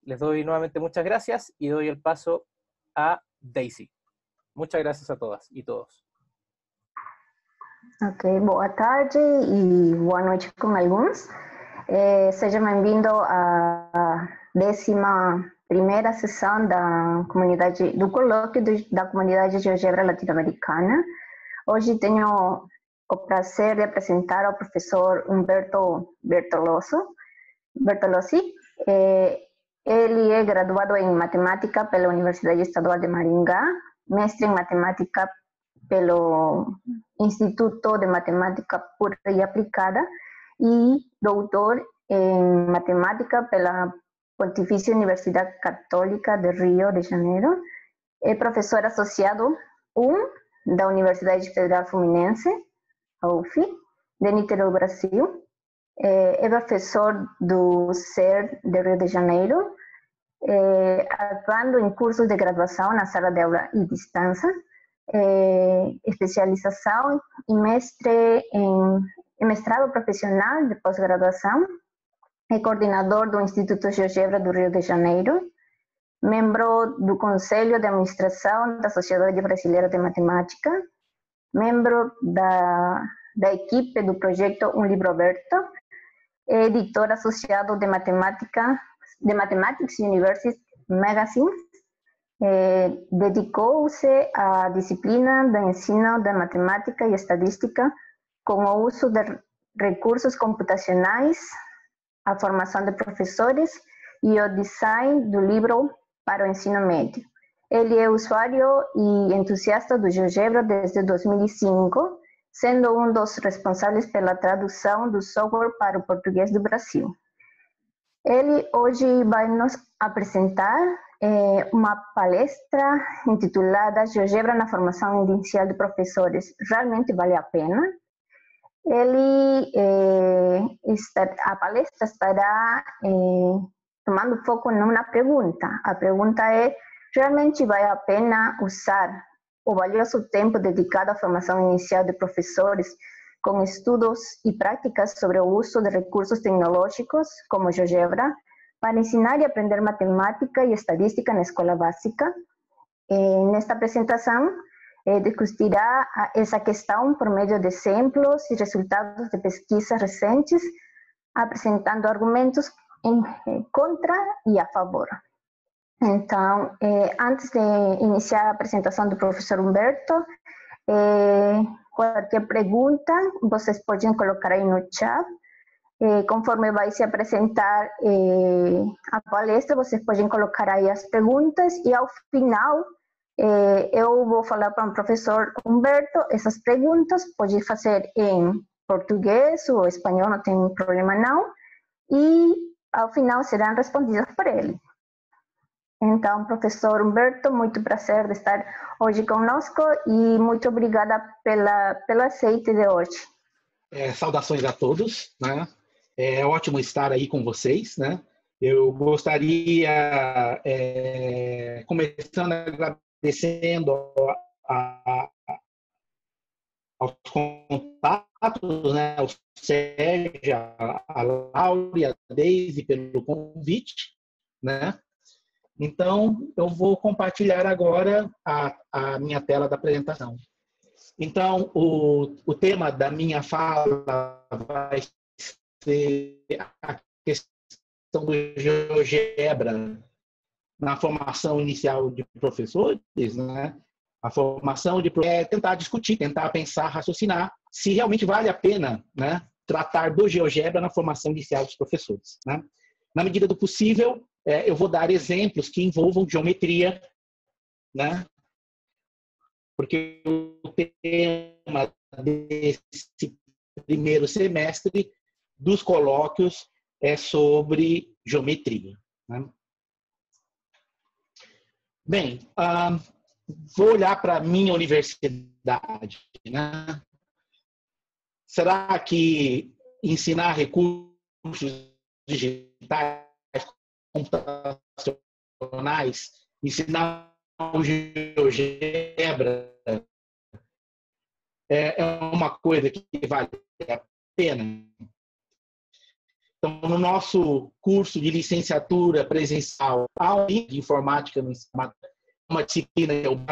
les doy nuevamente muchas gracias y doy el paso a Daisy. Muchas gracias a todas e todos. Ok, boa tarde e boa noite com alguns. Seja bem-vindo à 11ª sessão do colóquio da comunidade GeoGebra latino-americana. Hoje tenho o prazer de apresentar ao professor Humberto Bertolozzi. Ele é graduado em matemática pela Universidade Estadual de Maringá, mestre em matemática pelo Instituto de Matemática Pura e Aplicada e doutor em matemática pela Pontifícia Universidade Católica de Rio de Janeiro. É professor associado 1 da Universidade Federal Fluminense, a UF, de Niterói, Brasil. É professor do SER de Rio de Janeiro, atuando em cursos de graduação na sala de aula e distância, especialização e mestrado profissional de pós-graduação, é coordenador do Instituto GeoGebra do Rio de Janeiro, membro do Conselho de Administração da Sociedade Brasileira de Matemática, membro da equipe do projeto Um Livro Aberto, editor associado de Mathematics University Magazine. Dedicou-se à disciplina do ensino da matemática e estatística com o uso de recursos computacionais, a formação de professores e o design do livro para o ensino médio. Ele é usuário e entusiasta do GeoGebra desde 2005, sendo um dos responsáveis pela tradução do software para o português do Brasil. Ele hoje vai nos apresentar uma palestra intitulada GeoGebra na formação inicial de professores. Realmente vale a pena. A palestra estará tomando foco numa pergunta. A pergunta é: realmente vale a pena usar o valioso tempo dedicado à formação inicial de professores com estudos e práticas sobre o uso de recursos tecnológicos como GeoGebra para ensinar e aprender matemática e estatística na escola básica? Nesta apresentação, discutirá essa questão por meio de exemplos e resultados de pesquisas recentes, apresentando argumentos contra e a favor. Então, antes de iniciar a apresentação do professor Humberto, qualquer pergunta, vocês podem colocar aí no chat. Conforme vai se apresentar a palestra, vocês podem colocar aí as perguntas e ao final eu vou falar para o professor Humberto essas perguntas, pode fazer em português ou espanhol, não tem problema não, e ao final serão respondidas por ele. Então, professor Humberto, muito prazer de estar hoje conosco e muito obrigada pelo aceite de hoje. Saudações a todos, né? É ótimo estar aí com vocês, né? Eu gostaria, começando agradecendo aos contatos, né? Ao Sérgio, a Laura e a Daisy pelo convite, né? Então, eu vou compartilhar agora a minha tela da apresentação. Então, o tema da minha fala vai ser a questão do GeoGebra na formação inicial de professores, né? A formação de tentar discutir, tentar pensar, raciocinar se realmente vale a pena, né, tratar do GeoGebra na formação inicial dos professores, né? Na medida do possível, eu vou dar exemplos que envolvam geometria, né? Porque o tema desse primeiro semestre dos colóquios é sobre geometria, né? Bem, vou olhar para a minha universidade, né? Será que ensinar recursos digitais, computacionais, ensinar o GeoGebra é uma coisa que vale a pena? Então, no nosso curso de licenciatura presencial, há um de informática no ensino, uma disciplina que é o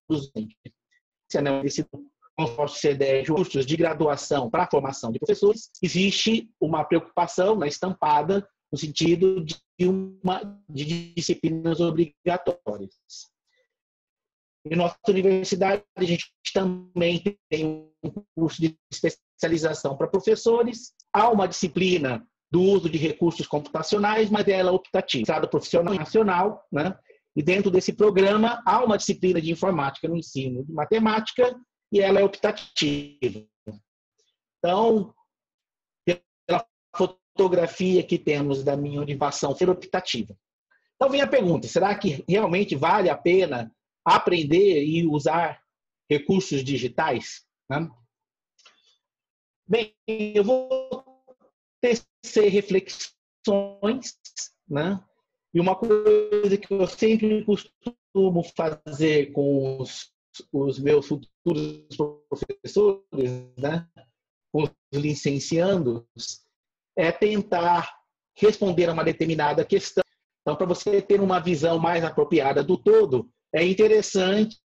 esse consórcio CDE, cursos de graduação para a formação de professores, existe uma preocupação estampada no sentido de disciplinas obrigatórias. Em nossa universidade, a gente também tem um curso de especialização para professores. Há uma disciplina do uso de recursos computacionais, mas ela é optativa. Estado profissional nacional, né? E dentro desse programa, há uma disciplina de informática no ensino de matemática e ela é optativa. Então, pela fotografia que temos da minha orientação ser optativa. Então, vem a pergunta, será que realmente vale a pena aprender e usar recursos digitais? Né? Bem, eu vou tecer reflexões, né? E uma coisa que eu sempre costumo fazer com os meus futuros professores, né? Com os licenciandos, é tentar responder a uma determinada questão. Então, para você ter uma visão mais apropriada do todo, é interessante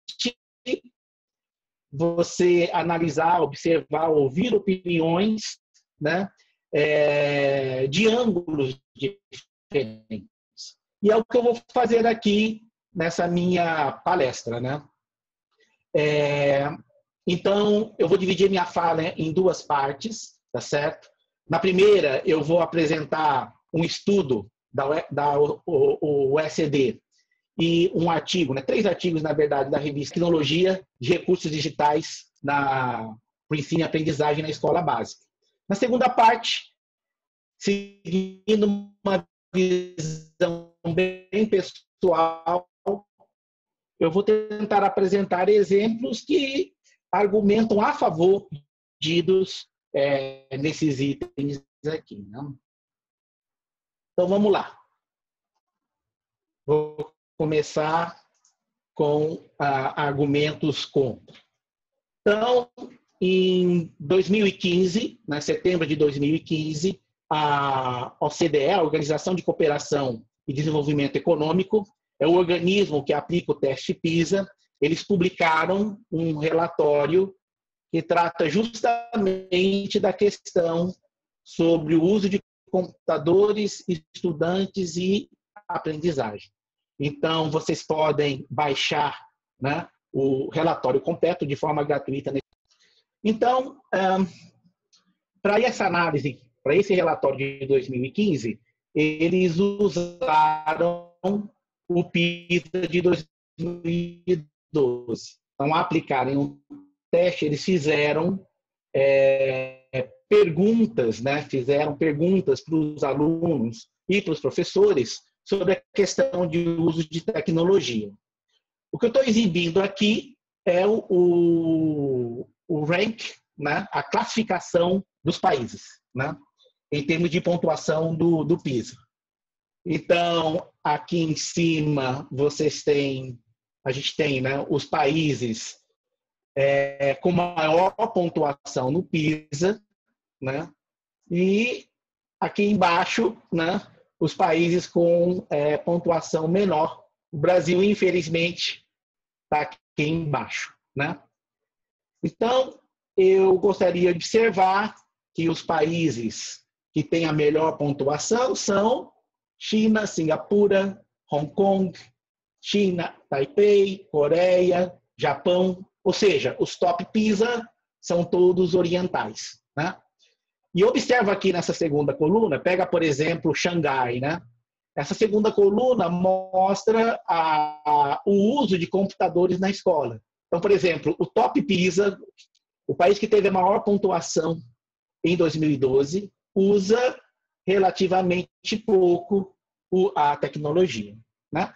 você analisar, observar, ouvir opiniões, né? De ângulos diferentes. E é o que eu vou fazer aqui nessa minha palestra, né? Então, eu vou dividir minha fala em duas partes, tá certo? Na primeira, eu vou apresentar um estudo da OECD e um artigo, né? 3 artigos, na verdade, da revista Tecnologia de Recursos Digitais para o ensino e aprendizagem na escola básica. Na segunda parte, seguindo uma visão bem pessoal, eu vou tentar apresentar exemplos que argumentam a favor dos nesses itens aqui. Né? Então, vamos lá. Vou começar com argumentos contra. Então, em 2015, em setembro de 2015, a OCDE, a Organização de Cooperação e Desenvolvimento Econômico, é o organismo que aplica o teste PISA, eles publicaram um relatório que trata justamente da questão sobre o uso de computadores, estudantes e aprendizagem. Então, vocês podem baixar, né, o relatório completo de forma gratuita. Então, para essa análise, para esse relatório de 2015, eles usaram o PISA de 2012. Então, aplicarem um teste, eles fizeram perguntas, né? Fizeram perguntas para os alunos e para os professores sobre a questão de uso de tecnologia. O que eu estou exibindo aqui é o rank, né? A classificação dos países, né? Em termos de pontuação do PISA. Então, aqui em cima, a gente tem, né, os países com maior pontuação no PISA, né? E aqui embaixo, né, os países com pontuação menor. O Brasil, infelizmente, está aqui embaixo, né? Então, eu gostaria de observar que os países que têm a melhor pontuação são China, Singapura, Hong Kong, China, Taipei, Coreia, Japão, ou seja, os top PISA são todos orientais, né? E observa aqui nessa segunda coluna, pega, por exemplo, Xangai, né? Essa segunda coluna mostra o uso de computadores na escola. Então, por exemplo, o top PISA, o país que teve a maior pontuação em 2012, usa relativamente pouco a tecnologia, né?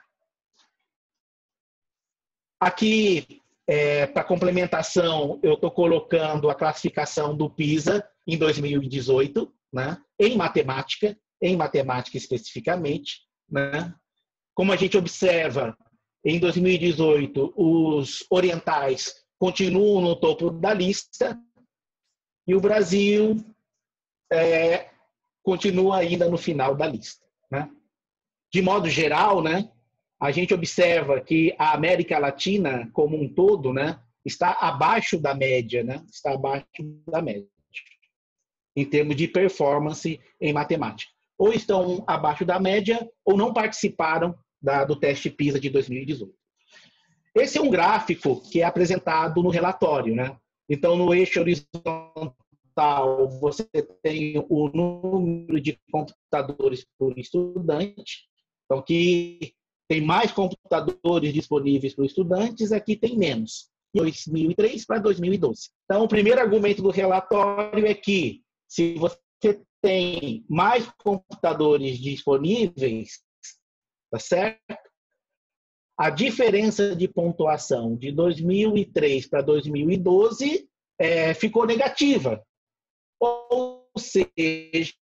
Aqui, para complementação, eu estou colocando a classificação do PISA em 2018, né? Em matemática especificamente, né? Como a gente observa, em 2018, os orientais continuam no topo da lista e o Brasil continua ainda no final da lista, né? De modo geral, né, a gente observa que a América Latina, como um todo, né, está abaixo da média, né? Está abaixo da média, em termos de performance em matemática. Ou estão abaixo da média, ou não participaram do teste PISA de 2018. Esse é um gráfico que é apresentado no relatório, né? Então, no eixo horizontal, você tem o número de computadores por estudante. Então, aqui tem mais computadores disponíveis para os estudantes, aqui tem menos. De 2003 para 2012. Então, o primeiro argumento do relatório é que, se você tem mais computadores disponíveis, tá certo? A diferença de pontuação de 2003 para 2012 ficou negativa. Ou seja,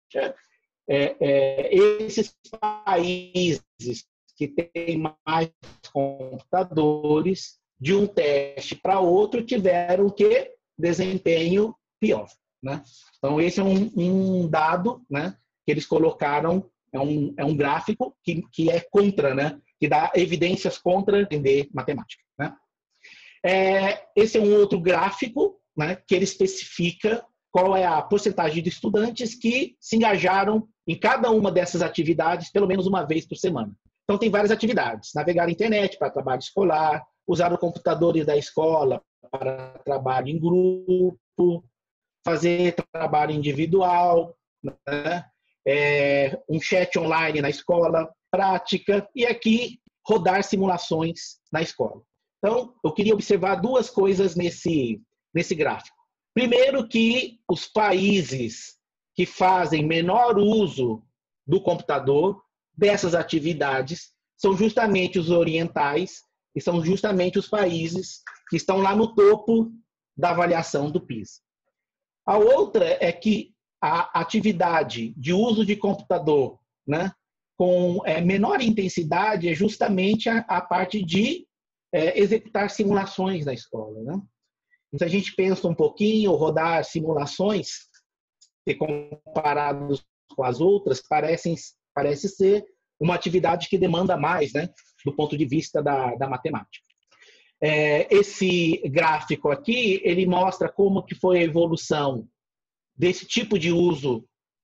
esses países que têm mais computadores, de um teste para outro, tiveram que desempenho pior, né? Então, esse é um dado, né, que eles colocaram, é um gráfico que é contra, né, que dá evidências contra entender matemática, né? Esse é um outro gráfico, né, que ele especifica qual é a porcentagem de estudantes que se engajaram em cada uma dessas atividades pelo menos uma vez por semana. Então, tem várias atividades: navegar na internet para trabalho escolar, usar os computadores da escola para trabalho em grupo, fazer trabalho individual, né? Um chat online na escola, prática, e aqui rodar simulações na escola. Então, eu queria observar duas coisas nesse gráfico. Primeiro, que os países que fazem menor uso do computador, dessas atividades, são justamente os orientais e são justamente os países que estão lá no topo da avaliação do PISA. A outra é que a atividade de uso de computador, né, com menor intensidade é justamente a parte de executar simulações na escola, né? Se a gente pensa um pouquinho, rodar simulações, e comparados com as outras, parece ser uma atividade que demanda mais, né, do ponto de vista da matemática. Esse gráfico aqui, ele mostra como que foi a evolução desse tipo de uso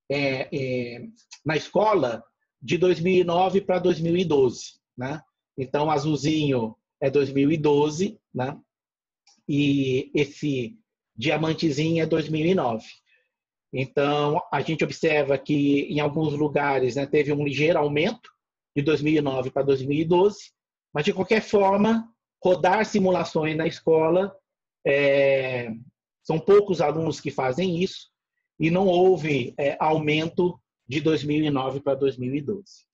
na escola de 2009 para 2012, né? Então, azulzinho é 2012, né? E esse diamantezinho é 2009. Então, a gente observa que em alguns lugares, né, teve um ligeiro aumento de 2009 para 2012, mas de qualquer forma, rodar simulações na escola, são poucos alunos que fazem isso, e não houve aumento de 2009 para 2012.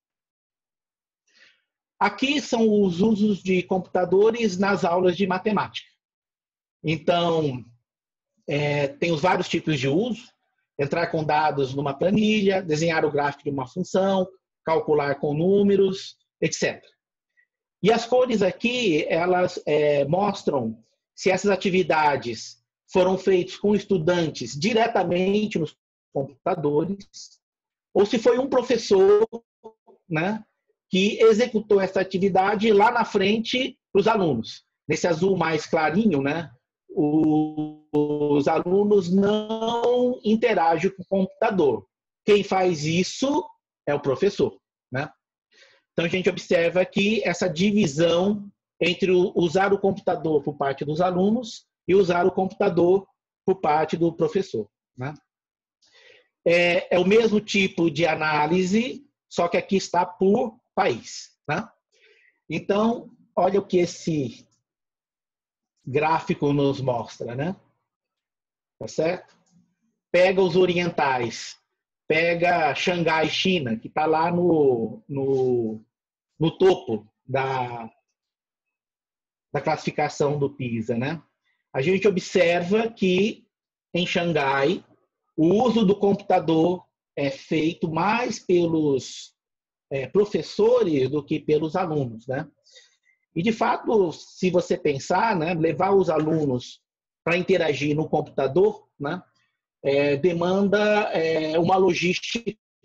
Aqui são os usos de computadores nas aulas de matemática. Então, tem os vários tipos de uso: entrar com dados numa planilha, desenhar o gráfico de uma função, calcular com números, etc. E as cores aqui, elas mostram se essas atividades foram feitas com estudantes diretamente nos computadores, ou se foi um professor, né, que executou essa atividade lá na frente para os alunos. Nesse azul mais clarinho, né, os alunos não interagem com o computador. Quem faz isso é o professor, né? Então, a gente observa aqui essa divisão entre usar o computador por parte dos alunos e usar o computador por parte do professor, né? É o mesmo tipo de análise, só que aqui está por país, né? Então, olha o que esse gráfico nos mostra, né? Tá certo? Pega os orientais, pega Xangai, China, que está lá no topo da classificação do PISA, né? A gente observa que em Xangai o uso do computador é feito mais pelos professores do que pelos alunos, né? E, de fato, se você pensar, né, levar os alunos para interagir no computador, né, demanda uma logística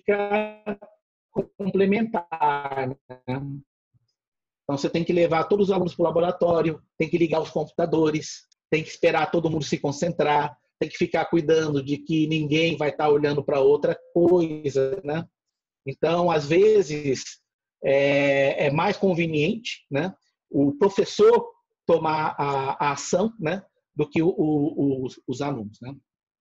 didática complementar, né? Então, você tem que levar todos os alunos para o laboratório, tem que ligar os computadores, tem que esperar todo mundo se concentrar, tem que ficar cuidando de que ninguém vai estar olhando para outra coisa, né? Então, às vezes, é mais conveniente, né, o professor tomar a ação, né, do que os alunos, né?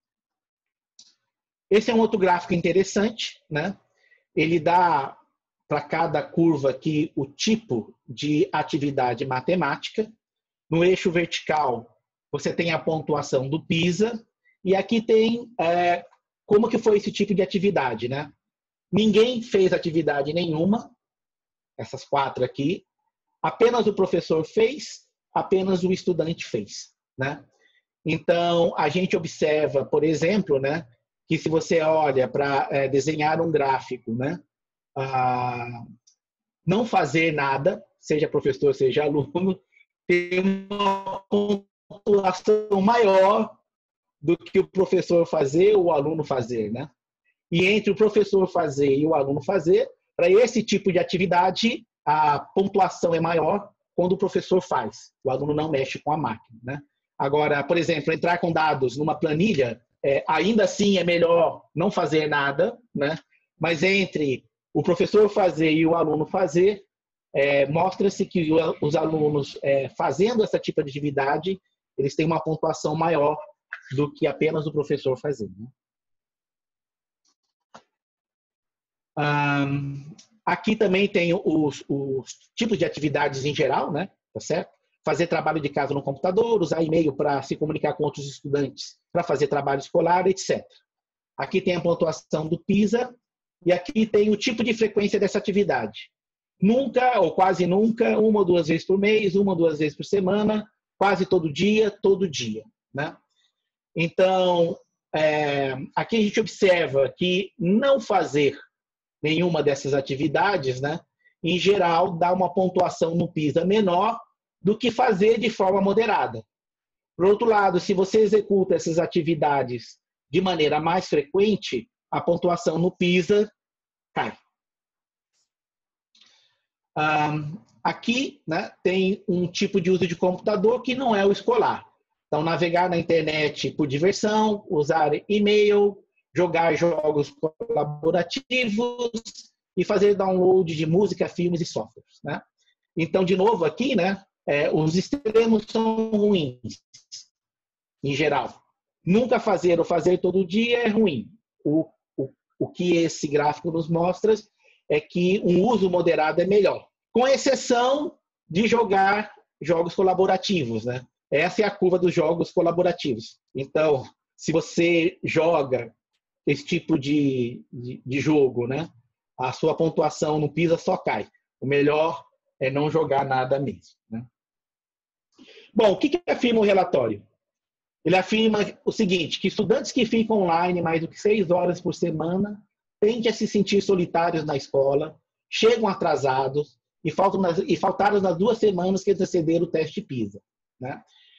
Esse é um outro gráfico interessante, né? Ele dá para cada curva aqui o tipo de atividade matemática. No eixo vertical, você tem a pontuação do PISA, e aqui tem como que foi esse tipo de atividade, né? Ninguém fez atividade nenhuma, essas 4 aqui, apenas o professor fez, apenas o estudante fez, né? Então, a gente observa, por exemplo, né, que se você olha para desenhar um gráfico, né, não fazer nada, seja professor, seja aluno, tem uma pontuação maior do que o professor fazer ou o aluno fazer, né? E entre o professor fazer e o aluno fazer, para esse tipo de atividade, a pontuação é maior quando o professor faz. O aluno não mexe com a máquina, né? Agora, por exemplo, entrar com dados numa planilha, ainda assim é melhor não fazer nada, né? Mas entre o professor fazer e o aluno fazer, mostra-se que os alunos fazendo essa tipo de atividade, eles têm uma pontuação maior do que apenas o professor fazer, né? Aqui também tem os tipos de atividades em geral, né? Tá certo? Fazer trabalho de casa no computador, usar e-mail para se comunicar com outros estudantes, para fazer trabalho escolar, etc. Aqui tem a pontuação do PISA e aqui tem o tipo de frequência dessa atividade. Nunca ou quase nunca, 1 ou 2 vezes por mês, 1 ou 2 vezes por semana, quase todo dia, né? Então, aqui a gente observa que não fazer nenhuma dessas atividades, né, em geral, dá uma pontuação no PISA menor do que fazer de forma moderada. Por outro lado, se você executa essas atividades de maneira mais frequente, a pontuação no PISA cai. Aqui, né, tem um tipo de uso de computador que não é o escolar. Então, navegar na internet por diversão, usar e-mail, jogar jogos colaborativos e fazer download de música, filmes e softwares, né? Então, de novo, aqui, né, os extremos são ruins, em geral. Nunca fazer ou fazer todo dia é ruim. O que esse gráfico nos mostra é que um uso moderado é melhor, com exceção de jogar jogos colaborativos, né? Essa é a curva dos jogos colaborativos. Então, se você joga esse tipo de jogo, né, a sua pontuação no PISA só cai. O melhor é não jogar nada mesmo, né? Bom, o que afirma o relatório? Ele afirma o seguinte, que estudantes que ficam online mais do que 6 horas por semana tendem a se sentir solitários na escola, chegam atrasados e faltaram nas 2 semanas que antecederam o teste PISA, né?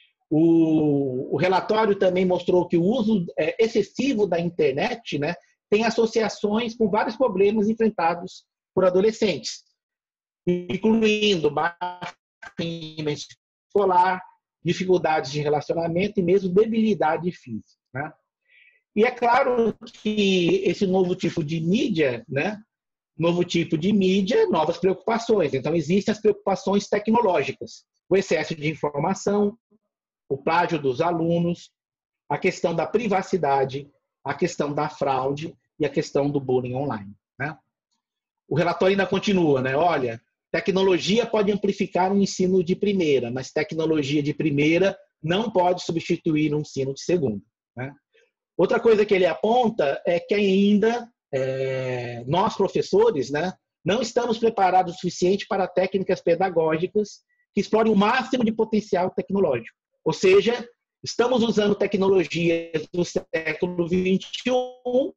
O relatório também mostrou que o uso excessivo da internet, né, tem associações com vários problemas enfrentados por adolescentes, incluindo baixo rendimento escolar, dificuldades de relacionamento e mesmo debilidade física, né? E é claro que esse novo tipo de mídia, né, novas preocupações. Então, existem as preocupações tecnológicas, o excesso de informação, o plágio dos alunos, a questão da privacidade, a questão da fraude e a questão do bullying online, né? O relatório ainda continua, né? Olha, tecnologia pode amplificar um ensino de primeira, mas tecnologia de primeira não pode substituir um ensino de segunda, né? Outra coisa que ele aponta é que ainda nós, professores, né, não estamos preparados o suficiente para técnicas pedagógicas que explorem o máximo de potencial tecnológico. Ou seja, estamos usando tecnologias do século XXI,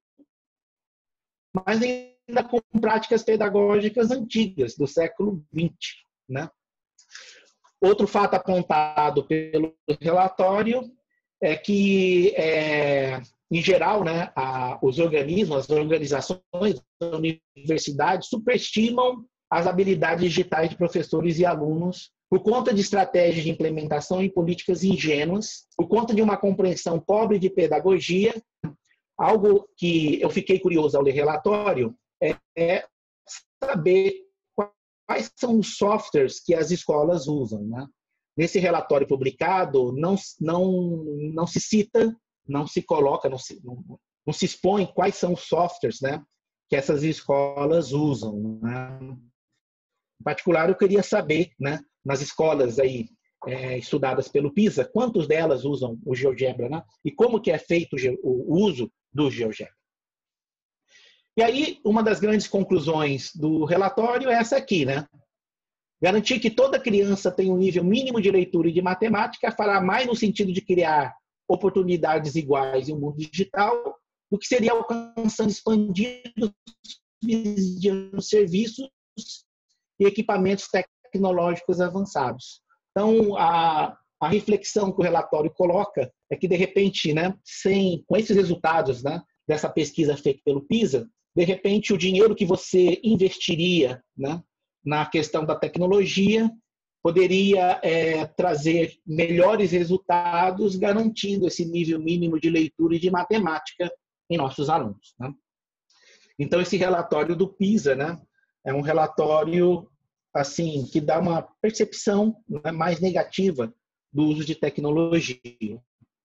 mas ainda com práticas pedagógicas antigas, do século XX, né? Outro fato apontado pelo relatório é que em geral, né, os organismos, as organizações, as universidades superestimam as habilidades digitais de professores e alunos por conta de estratégias de implementação e políticas ingênuas, por conta de uma compreensão pobre de pedagogia. Algo que eu fiquei curioso ao ler relatório é saber quais são os softwares que as escolas usam, né? Nesse relatório publicado, não se cita, não se coloca, não se expõe quais são os softwares, né, que essas escolas usam, né? Em particular, eu queria saber, né, nas escolas aí, estudadas pelo PISA, quantos delas usam o GeoGebra, né? E como que é feito o uso do GeoGebra. E aí, uma das grandes conclusões do relatório é essa aqui, né? Garantir que toda criança tenha um nível mínimo de leitura e de matemática fará mais no sentido de criar oportunidades iguais em um mundo digital do que seria alcançando expandidos serviços e equipamentos tecnológicos avançados. Então, a reflexão que o relatório coloca é que, de repente, né, com esses resultados, né, dessa pesquisa feita pelo PISA, de repente, o dinheiro que você investiria, né, na questão da tecnologia poderia trazer melhores resultados, garantindo esse nível mínimo de leitura e de matemática em nossos alunos, né? Então, esse relatório do PISA, né, é um relatório assim que dá uma percepção, né, mais negativa do uso de tecnologia.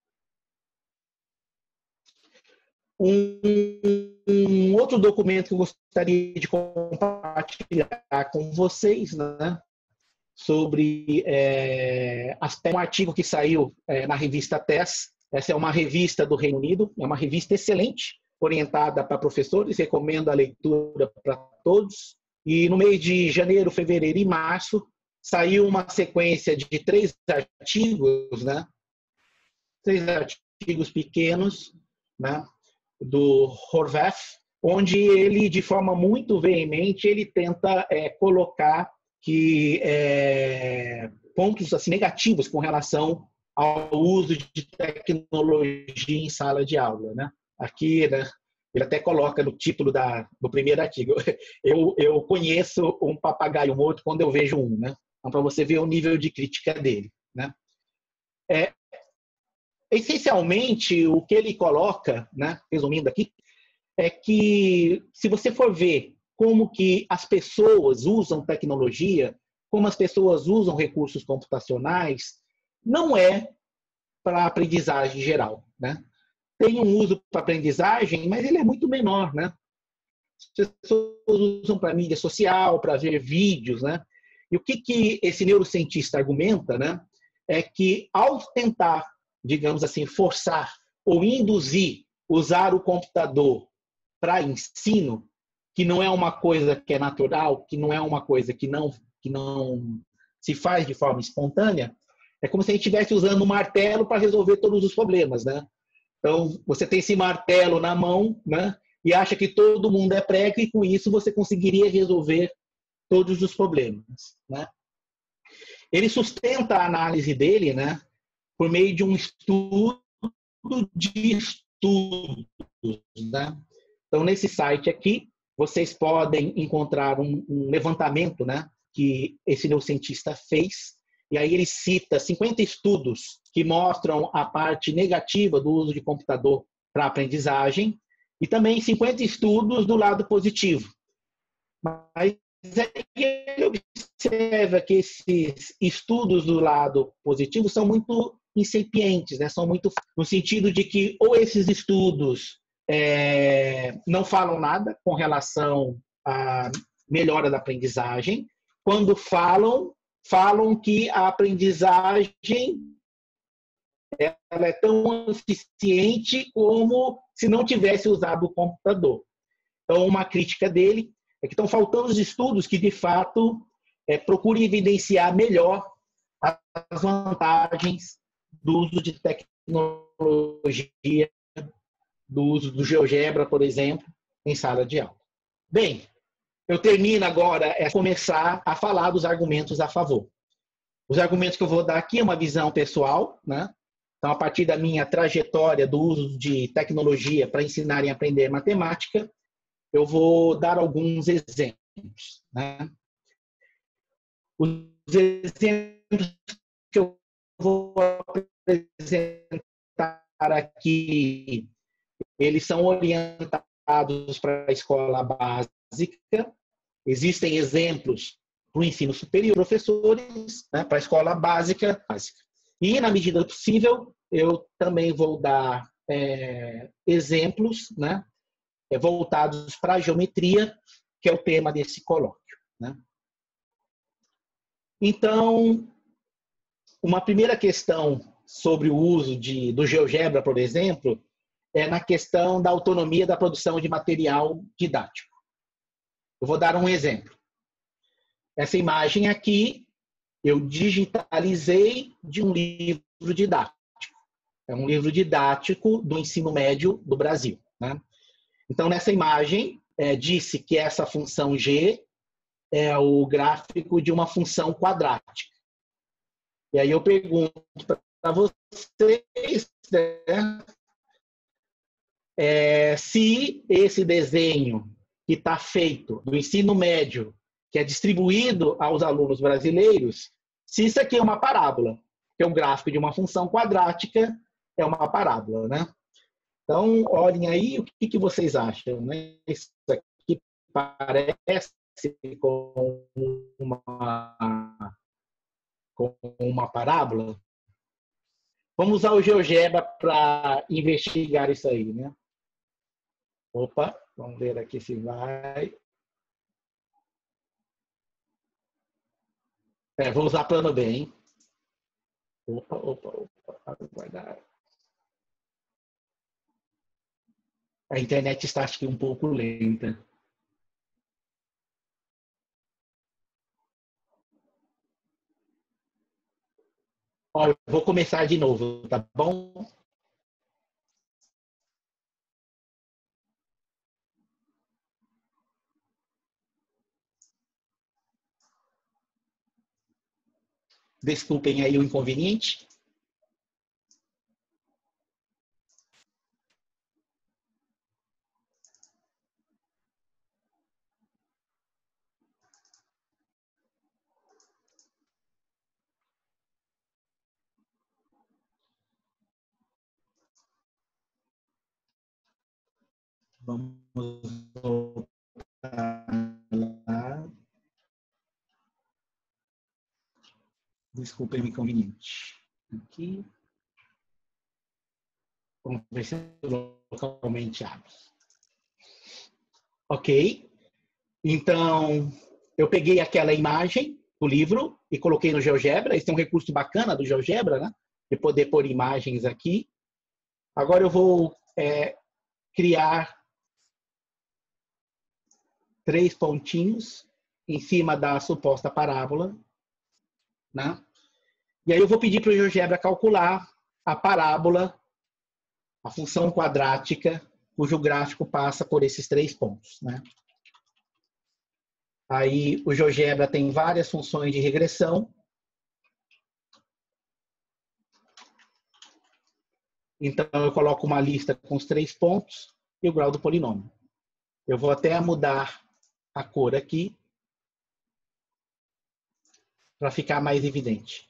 Um outro documento que eu gostaria de compartilhar com vocês, né, sobre um artigo que saiu na revista TES. Essa é uma revista do Reino Unido, é uma revista excelente, orientada para professores, recomendo a leitura para todos. E no mês de janeiro, fevereiro e março, saiu uma sequência de 3 artigos, né? 3 artigos pequenos, né, do Horvath, onde ele, de forma muito veemente, ele tenta colocar que pontos assim, negativos com relação ao uso de tecnologia em sala de aula, né? Aqui, né, ele até coloca no título do primeiro artigo: eu conheço um papagaio morto quando eu vejo um, né? Então, para você ver o nível de crítica dele, né? Essencialmente, o que ele coloca, né, resumindo aqui, é que se você for ver como que as pessoas usam tecnologia, como as pessoas usam recursos computacionais, não é para aprendizagem geral, né? Tem um uso para aprendizagem, mas ele é muito menor, né? As pessoas usam para mídia social, para ver vídeos, né? E o que esse neurocientista argumenta, né, é que ao tentar, digamos assim, forçar ou induzir usar o computador para ensino, que não é uma coisa que é natural, que não é uma coisa que não se faz de forma espontânea, é como se a gente estivesse usando um martelo para resolver todos os problemas, né? Então, você tem esse martelo na mão, né, e acha que todo mundo é prego e com isso você conseguiria resolver todos os problemas, né? Ele sustenta a análise dele, né, por meio de um estudo de estudos, né? Então, nesse site aqui, vocês podem encontrar um levantamento, né, que esse neurocientista fez, e aí ele cita 50 estudos que mostram a parte negativa do uso de computador para aprendizagem e também 50 estudos do lado positivo. Mas ele observa que esses estudos do lado positivo são muito incipientes, né? São muito no sentido de que ou esses estudos não falam nada com relação à melhora da aprendizagem. Quando falam que a aprendizagem ela é tão eficiente como se não tivesse usado o computador. Então, uma crítica dele é que estão faltando os estudos que, de fato, procurem evidenciar melhor as vantagens do uso de tecnologia, do uso do GeoGebra, por exemplo, em sala de aula. Bem, eu termino agora começar a falar dos argumentos a favor. Os argumentos que eu vou dar aqui é uma visão pessoal, né? Então, a partir da minha trajetória do uso de tecnologia para ensinar e aprender matemática, eu vou dar alguns exemplos, né? Os exemplos que eu vou apresentar aqui, eles são orientados para a escola básica. Existem exemplos para o ensino superior, professores, né, para a escola básica. E, na medida do possível, eu também vou dar exemplos, né, voltados para a geometria, que é o tema desse colóquio, né? Então, uma primeira questão sobre o uso do GeoGebra, por exemplo, é na questão da autonomia da produção de material didático. Eu vou dar um exemplo. Essa imagem aqui, eu digitalizei de um livro didático. É um livro didático do ensino médio do Brasil, né? Então, nessa imagem, disse que essa função G é o gráfico de uma função quadrática. E aí eu pergunto para vocês, né, se esse desenho que está feito do ensino médio, que é distribuído aos alunos brasileiros, se isso aqui é uma parábola, que é um gráfico de uma função quadrática, é uma parábola, né? Então, olhem aí o que vocês acham, né? Isso aqui parece com uma parábola. Vamos usar o GeoGebra para investigar isso aí, né? Opa, vamos ver aqui se vai. Vou usar plano B, hein? Opa, aguardar. A internet está, acho que, um pouco lenta. Ó, eu vou começar de novo, tá bom? Desculpem aí o inconveniente. Vamos voltar lá. Desculpem o inconveniente. Aqui. Vamos ver se localmente abre. Ok. Então, eu peguei aquela imagem do livro e coloquei no GeoGebra. Esse é um recurso bacana do GeoGebra, né? De poder pôr imagens aqui. Agora eu vou criar 3 pontinhos em cima da suposta parábola, né? E aí eu vou pedir para o GeoGebra calcular a parábola, a função quadrática, cujo gráfico passa por esses 3 pontos, né? Aí o GeoGebra tem várias funções de regressão. Então eu coloco uma lista com os 3 pontos e o grau do polinômio. Eu vou até mudar a cor aqui para ficar mais evidente.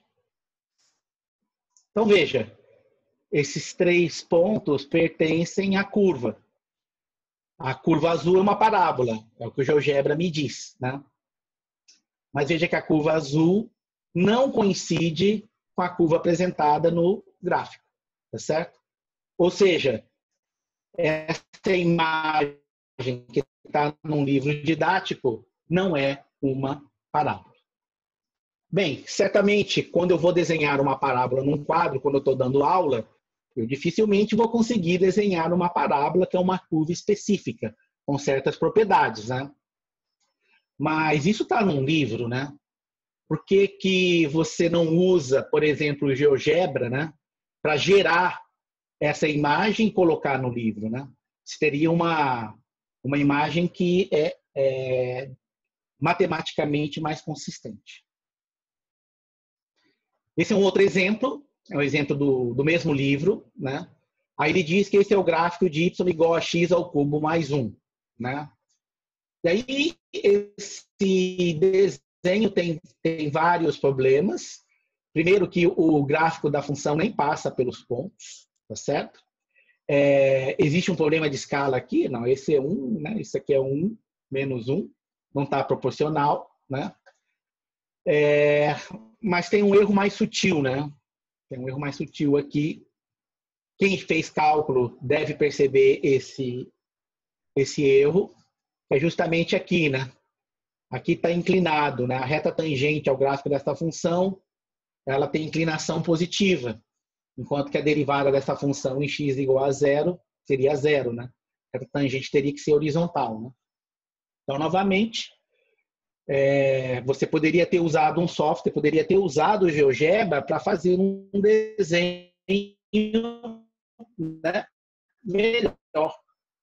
Então veja, esses 3 pontos pertencem à curva. A curva azul é uma parábola, é o que o GeoGebra me diz, né? Mas veja que a curva azul não coincide com a curva apresentada no gráfico, tá certo? Ou seja, essa imagem que está num livro didático não é uma parábola. Bem, certamente, quando eu vou desenhar uma parábola num quadro, quando eu estou dando aula, eu dificilmente vou conseguir desenhar uma parábola que é uma curva específica, com certas propriedades, né? Mas isso está num livro, né? Por que que você não usa, por exemplo, o GeoGebra, né? Para gerar essa imagem e colocar no livro, né? Isso teria uma imagem que é matematicamente mais consistente. Esse é um outro exemplo é um exemplo do mesmo livro, né? Aí ele diz que esse é o gráfico de y igual a x ao cubo mais 1, né? E aí esse desenho tem vários problemas. Primeiro que o gráfico da função nem passa pelos pontos, tá certo? Existe um problema de escala aqui, não, esse é 1, né? Esse aqui é 1 menos 1, não está proporcional, né? Mas tem um erro mais sutil, né? Tem um erro mais sutil aqui. Quem fez cálculo deve perceber esse erro, que é justamente aqui, né? Aqui está inclinado, né? A reta tangente ao gráfico dessa função, ela tem inclinação positiva, enquanto que a derivada dessa função em x igual a zero seria zero, né? A reta tangente teria que ser horizontal, né? Então, novamente, você poderia ter usado um software, poderia ter usado o GeoGebra para fazer um desenho, né, melhor.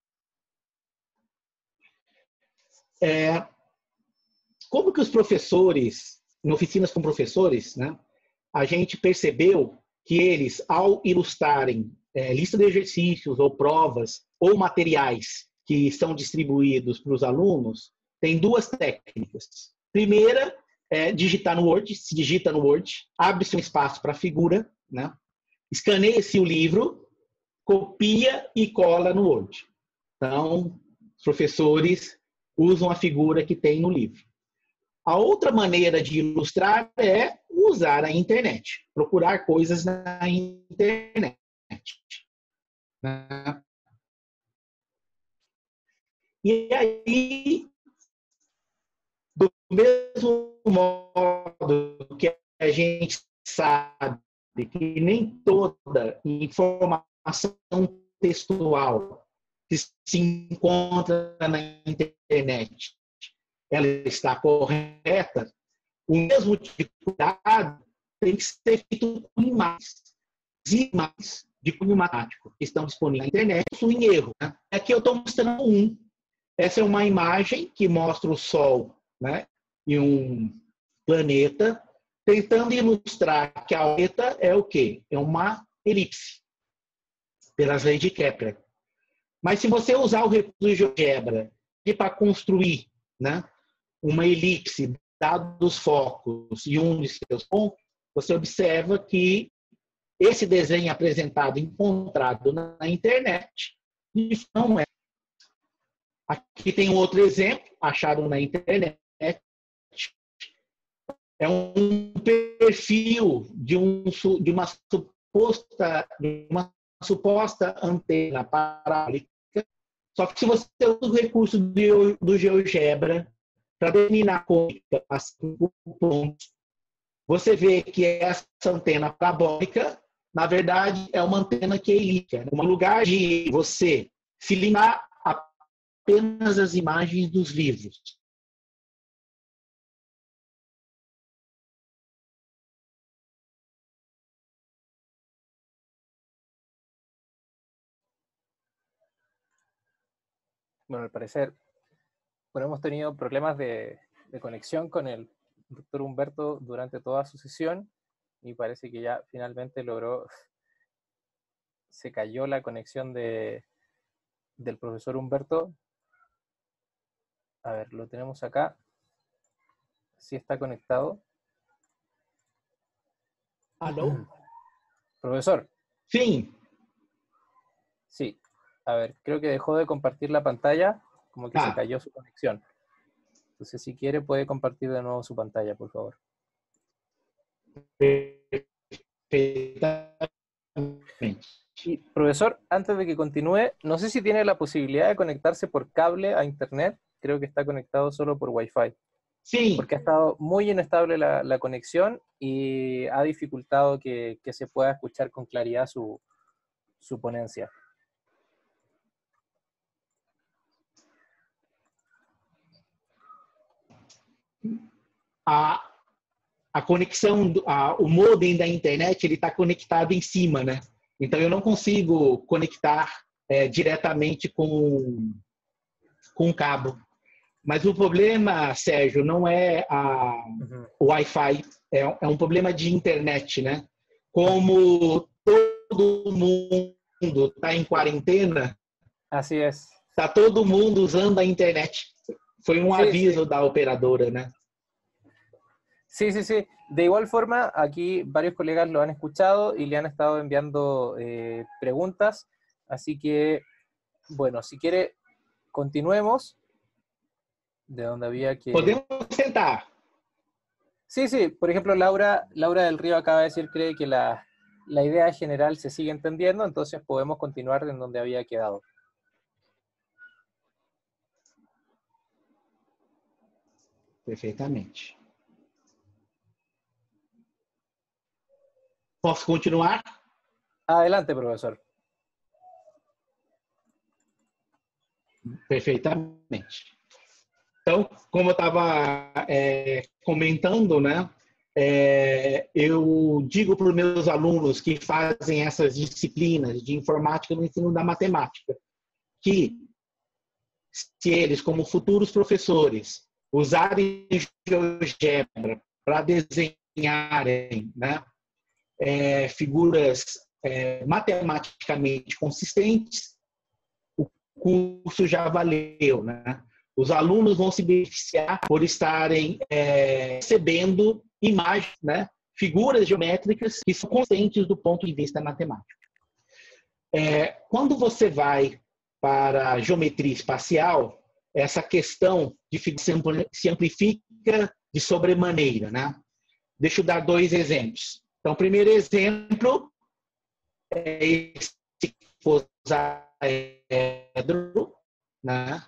Como que os professores, em oficinas com professores, né, a gente percebeu que eles, ao ilustrarem lista de exercícios ou provas ou materiais que são distribuídos para os alunos, tem duas técnicas. Primeira é digitar no Word, se digita no Word, abre-se um espaço para a figura, né? Escaneia-se o livro, copia e cola no Word. Então, os professores usam a figura que tem no livro. A outra maneira de ilustrar é usar a internet, procurar coisas na internet. E aí, do mesmo modo que a gente sabe que nem toda informação textual que se encontra na internet ela está correta, o mesmo tipo de cuidado tem que ser feito com imagens de cunho matemático que estão disponíveis na internet, possuem erro. Né? Aqui eu estou mostrando um. Essa é uma imagem que mostra o Sol, né, e um planeta, tentando ilustrar que a órbita é o quê? É uma elipse, pelas leis de Kepler. Mas se você usar o recurso do GeoGebra para construir, né, uma elipse, dados focos e um de seus pontos, você observa que esse desenho apresentado, encontrado na internet, não é. Aqui tem um outro exemplo, achado na internet. É um perfil de uma suposta antena parabólica. Só que se você usa o recurso do GeoGebra para determinar a cônica a 5 pontos, você vê que essa antena parabólica, na verdade, é uma antena que é elíptica. No lugar de você se limitar apenas as imagens dos livros. Bueno, al parecer, bueno, hemos tenido problemas de conexión con el doctor Humberto durante toda su sesión y parece que ya finalmente se cayó la conexión del profesor Humberto. A ver, lo tenemos acá. Sí está conectado. ¿Aló? Profesor. Sí. Sí. A ver, creo que dejó de compartir la pantalla, como que se cayó su conexión. Entonces, si quiere, puede compartir de nuevo su pantalla, por favor. Y, profesor, antes de que continúe, no sé si tiene la posibilidad de conectarse por cable a internet. Creo que está conectado solo por Wi-Fi. Sí. Porque ha estado muy inestable la conexión y ha dificultado que se pueda escuchar con claridad su ponencia. A conexão, o modem da internet, ele está conectado em cima, né? Então eu não consigo conectar diretamente com o cabo. Mas o problema, Sérgio, não é o Wi-Fi, é um problema de internet, né? como todo mundo está em quarentena, Así es. está todo mundo usando a internet. Foi um Sí, aviso sí. da operadora, né? Sí, sí, sí. De igual forma, aquí varios colegas lo han escuchado y le han estado enviando preguntas. Así que, bueno, si quiere, continuemos de donde había que... Podemos tentar. Sí, sí. Por ejemplo, Laura del Río acaba de decir, cree que la idea general se sigue entendiendo, entonces podemos continuar en donde había quedado. Perfeitamente. Posso continuar? Adelante, profesor. Perfeitamente. Então, como eu estava comentando, né? Eu digo para os meus alunos que fazem essas disciplinas de informática no ensino da matemática, que se eles, como futuros professores, usarem GeoGebra para desenharem, né, figuras matematicamente consistentes, o curso já valeu, né? Os alunos vão se beneficiar por estarem recebendo imagens, né, figuras geométricas que são consistentes do ponto de vista matemático. Quando você vai para a geometria espacial, essa questão de figura se amplifica de sobremaneira, né? Deixa eu dar 2 exemplos. Então, o primeiro exemplo é esse icosaedro, né?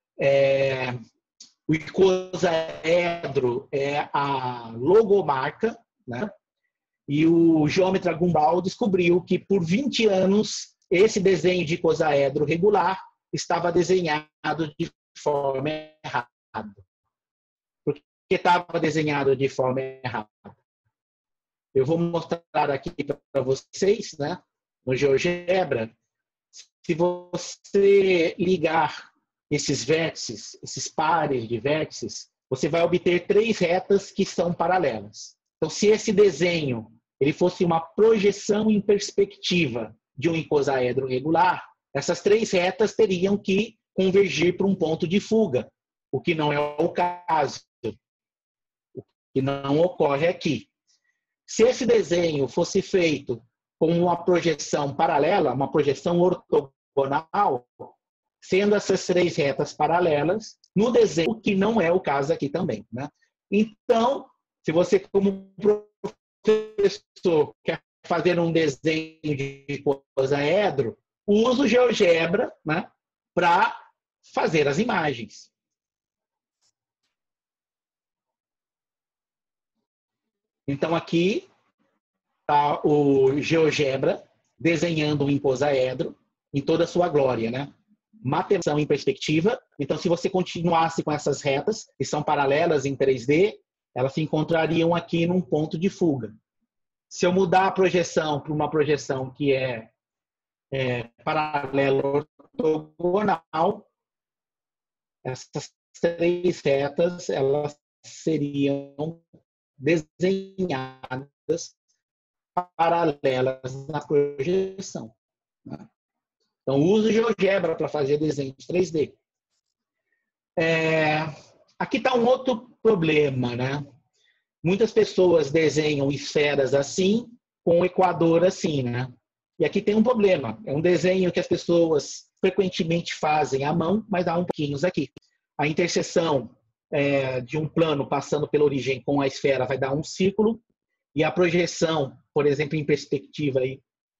O icosaedro é a logomarca, né? E o geômetra Gumball descobriu que por 20 anos esse desenho de icosaedro regular estava desenhado de forma errada. Por que estava desenhado de forma errada? Eu vou mostrar aqui para vocês, né, no GeoGebra. Se você ligar esses vértices, esses pares de vértices, você vai obter 3 retas que são paralelas. Então, se esse desenho ele fosse uma projeção em perspectiva de um icosaedro regular, essas 3 retas teriam que convergir para um ponto de fuga, o que não é o caso, o que não ocorre aqui. Se esse desenho fosse feito com uma projeção paralela, uma projeção ortogonal, sendo essas 3 retas paralelas, no desenho, o que não é o caso aqui também, né? Então, se você, como professor, quer fazer um desenho de icosaedro, usa o GeoGebra, né, para fazer as imagens. Então, aqui está o GeoGebra desenhando um icosaedro em toda a sua glória, né? Matemática em perspectiva. Então, se você continuasse com essas retas, que são paralelas em 3D, elas se encontrariam aqui num ponto de fuga. Se eu mudar a projeção para uma projeção que é paralela ortogonal, essas 3 retas elas seriam desenhadas paralelas na projeção, né? Então, uso o GeoGebra para fazer desenhos 3D. Aqui está um outro problema, né? Muitas pessoas desenham esferas assim, com o equador assim, né? E aqui tem um problema. É um desenho que as pessoas frequentemente fazem à mão, mas há um pouquinho aqui. A interseção de um plano passando pela origem com a esfera vai dar um círculo, e a projeção, por exemplo, em perspectiva aí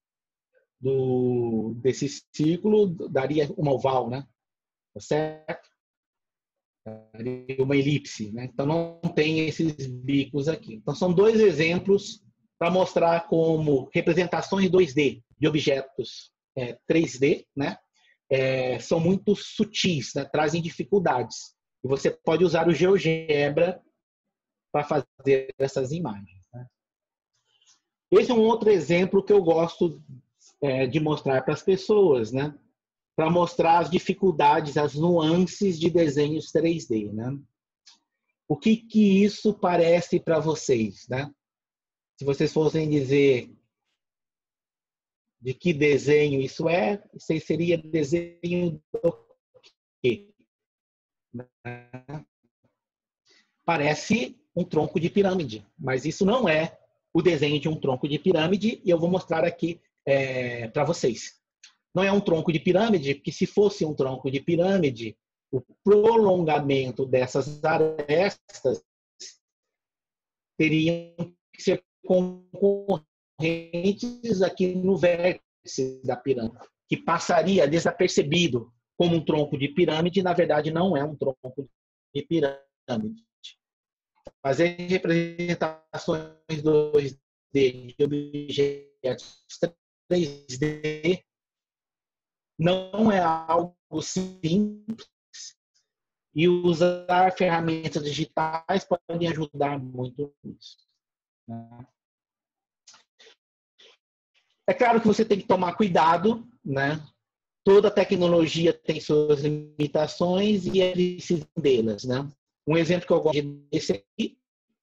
desse círculo, daria uma oval, né? Certo? Daria uma elipse, né? Então não tem esses bicos aqui. Então são 2 exemplos para mostrar como representações 2D de objetos 3D, né? São muito sutis, né? Trazem dificuldades. E você pode usar o GeoGebra para fazer essas imagens, né? Esse é um outro exemplo que eu gosto de mostrar para as pessoas, né? Para mostrar as dificuldades, as nuances de desenhos 3D, né? O que isso parece para vocês, né? Se vocês fossem dizer de que desenho isso é. Isso seria desenho do quê? Parece um tronco de pirâmide, mas isso não é o desenho de um tronco de pirâmide, e eu vou mostrar aqui para vocês. Não é um tronco de pirâmide, porque se fosse um tronco de pirâmide, o prolongamento dessas arestas teriam que ser concorrentes aqui no vértice da pirâmide, que passaria desapercebido como um tronco de pirâmide, na verdade não é um tronco de pirâmide. Fazer representações 2D de objetos 3D não é algo simples, e usar ferramentas digitais podem ajudar muito nisso. É claro que você tem que tomar cuidado, né? Toda tecnologia tem suas limitações e é preciso delas, né? Um exemplo que eu gosto desse aqui.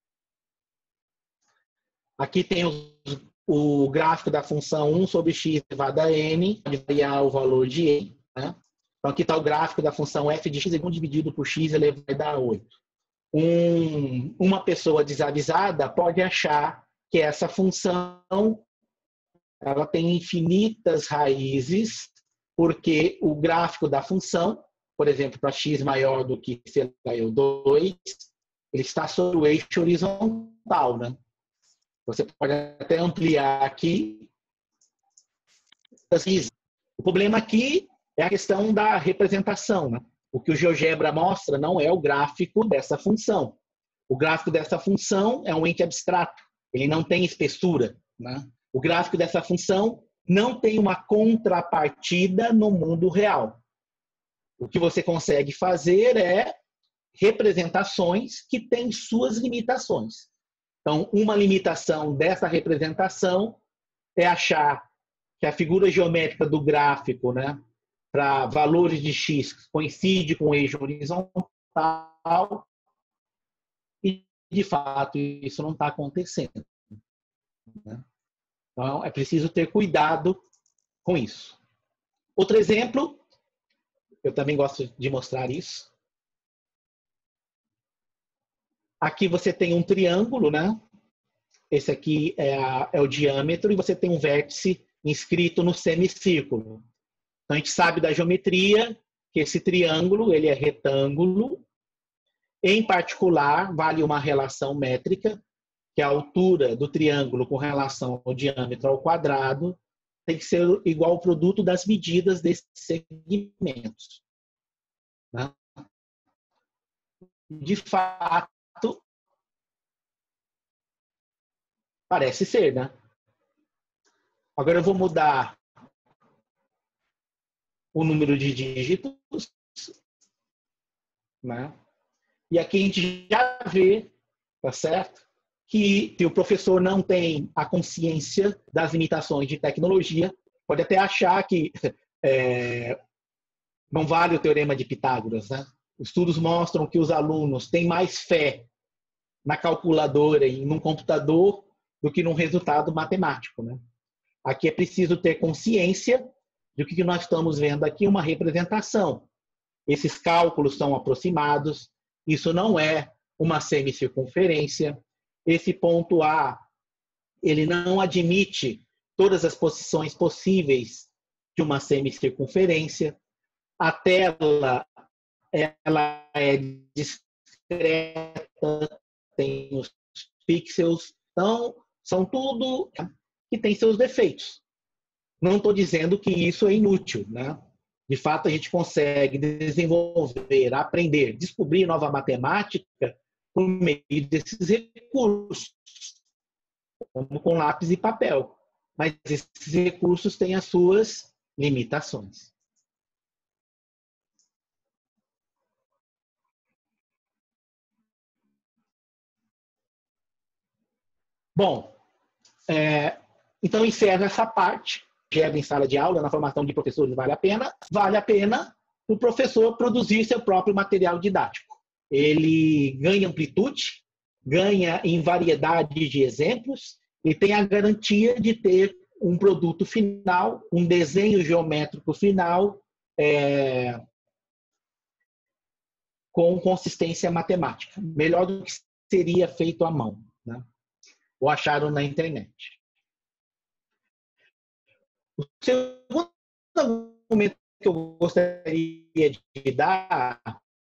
Aqui tem o gráfico da função 1 sobre x elevado a n, pode variar o valor de e, né? Então, aqui está o gráfico da função f de x dividido por x elevado a 8. Uma pessoa desavisada pode achar que essa função ela tem infinitas raízes, porque o gráfico da função, por exemplo, para x maior do que 2, ele está sobre o eixo horizontal, né? Você pode até ampliar aqui. O problema aqui é a questão da representação, né? O que o GeoGebra mostra não é o gráfico dessa função. O gráfico dessa função é um ente abstrato. Ele não tem espessura, né? O gráfico dessa função não tem uma contrapartida no mundo real. O que você consegue fazer é representações que têm suas limitações. Então, uma limitação dessa representação é achar que a figura geométrica do gráfico, né, para valores de x coincide com o eixo horizontal, e, de fato, isso não está acontecendo, né? Então, é preciso ter cuidado com isso. Outro exemplo, eu também gosto de mostrar isso. Aqui você tem um triângulo, né? Esse aqui é o diâmetro, e você tem um vértice inscrito no semicírculo. Então, a gente sabe da geometria que esse triângulo ele é retângulo. Em particular, vale uma relação métrica, que a altura do triângulo com relação ao diâmetro ao quadrado tem que ser igual ao produto das medidas desses segmentos, né? De fato, parece ser, né? Agora eu vou mudar o número de dígitos, né? E aqui a gente já vê, tá certo? Que o professor não tem a consciência das limitações de tecnologia, pode até achar que não vale o teorema de Pitágoras, né? Estudos mostram que os alunos têm mais fé na calculadora e num computador do que num resultado matemático, né? Aqui é preciso ter consciência de que nós estamos vendo aqui uma representação. Esses cálculos são aproximados, isso não é uma semicircunferência. Esse ponto A, ele não admite todas as posições possíveis de uma semicircunferência. A tela, ela é discreta, tem os pixels. Então, são tudo que tem seus defeitos. Não estou dizendo que isso é inútil, né? De fato, a gente consegue desenvolver, aprender, descobrir nova matemática por meio desses recursos, como com lápis e papel. Mas esses recursos têm as suas limitações. Bom, então encerro essa parte. GeoGebra em sala de aula, na formação de professores, vale a pena? Vale a pena o professor produzir seu próprio material didático. Ele ganha amplitude, ganha em variedade de exemplos e tem a garantia de ter um produto final, um desenho geométrico final com consistência matemática, melhor do que seria feito à mão, né? Ou acharam na internet. O segundo argumento que eu gostaria de dar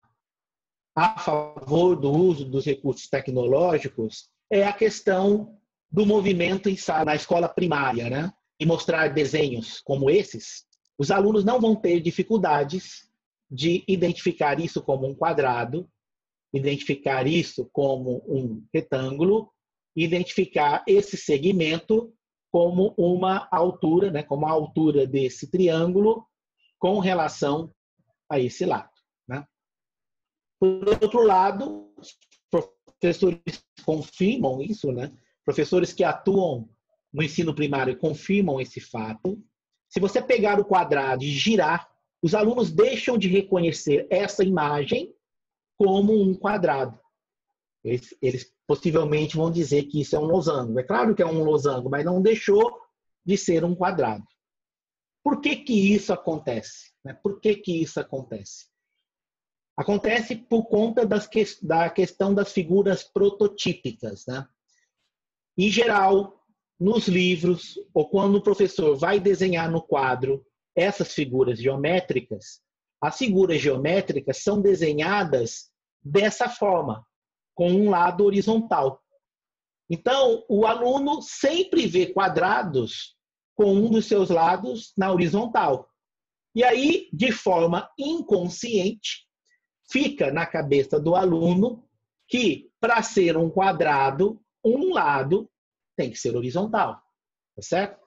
a favor do uso dos recursos tecnológicos é a questão do movimento na escola primária, né? E mostrar desenhos como esses, os alunos não vão ter dificuldades de identificar isso como um quadrado, identificar isso como um retângulo, identificar esse segmento como uma altura, né? Como a altura desse triângulo com relação a esse lado, né? Por outro lado, os professores confirmam isso, né? Professores que atuam no ensino primário confirmam esse fato. Se você pegar o quadrado e girar, os alunos deixam de reconhecer essa imagem como um quadrado. Eles possivelmente vão dizer que isso é um losango. É claro que é um losango, mas não deixou de ser um quadrado. Por que que isso acontece? Por que que isso acontece? Acontece por conta da questão das figuras prototípicas, né? Em geral, nos livros, ou quando o professor vai desenhar no quadro essas figuras geométricas, as figuras geométricas são desenhadas dessa forma, com um lado horizontal. Então, o aluno sempre vê quadrados com um dos seus lados na horizontal. E aí, de forma inconsciente, fica na cabeça do aluno que, para ser um quadrado, um lado tem que ser horizontal. Tá certo?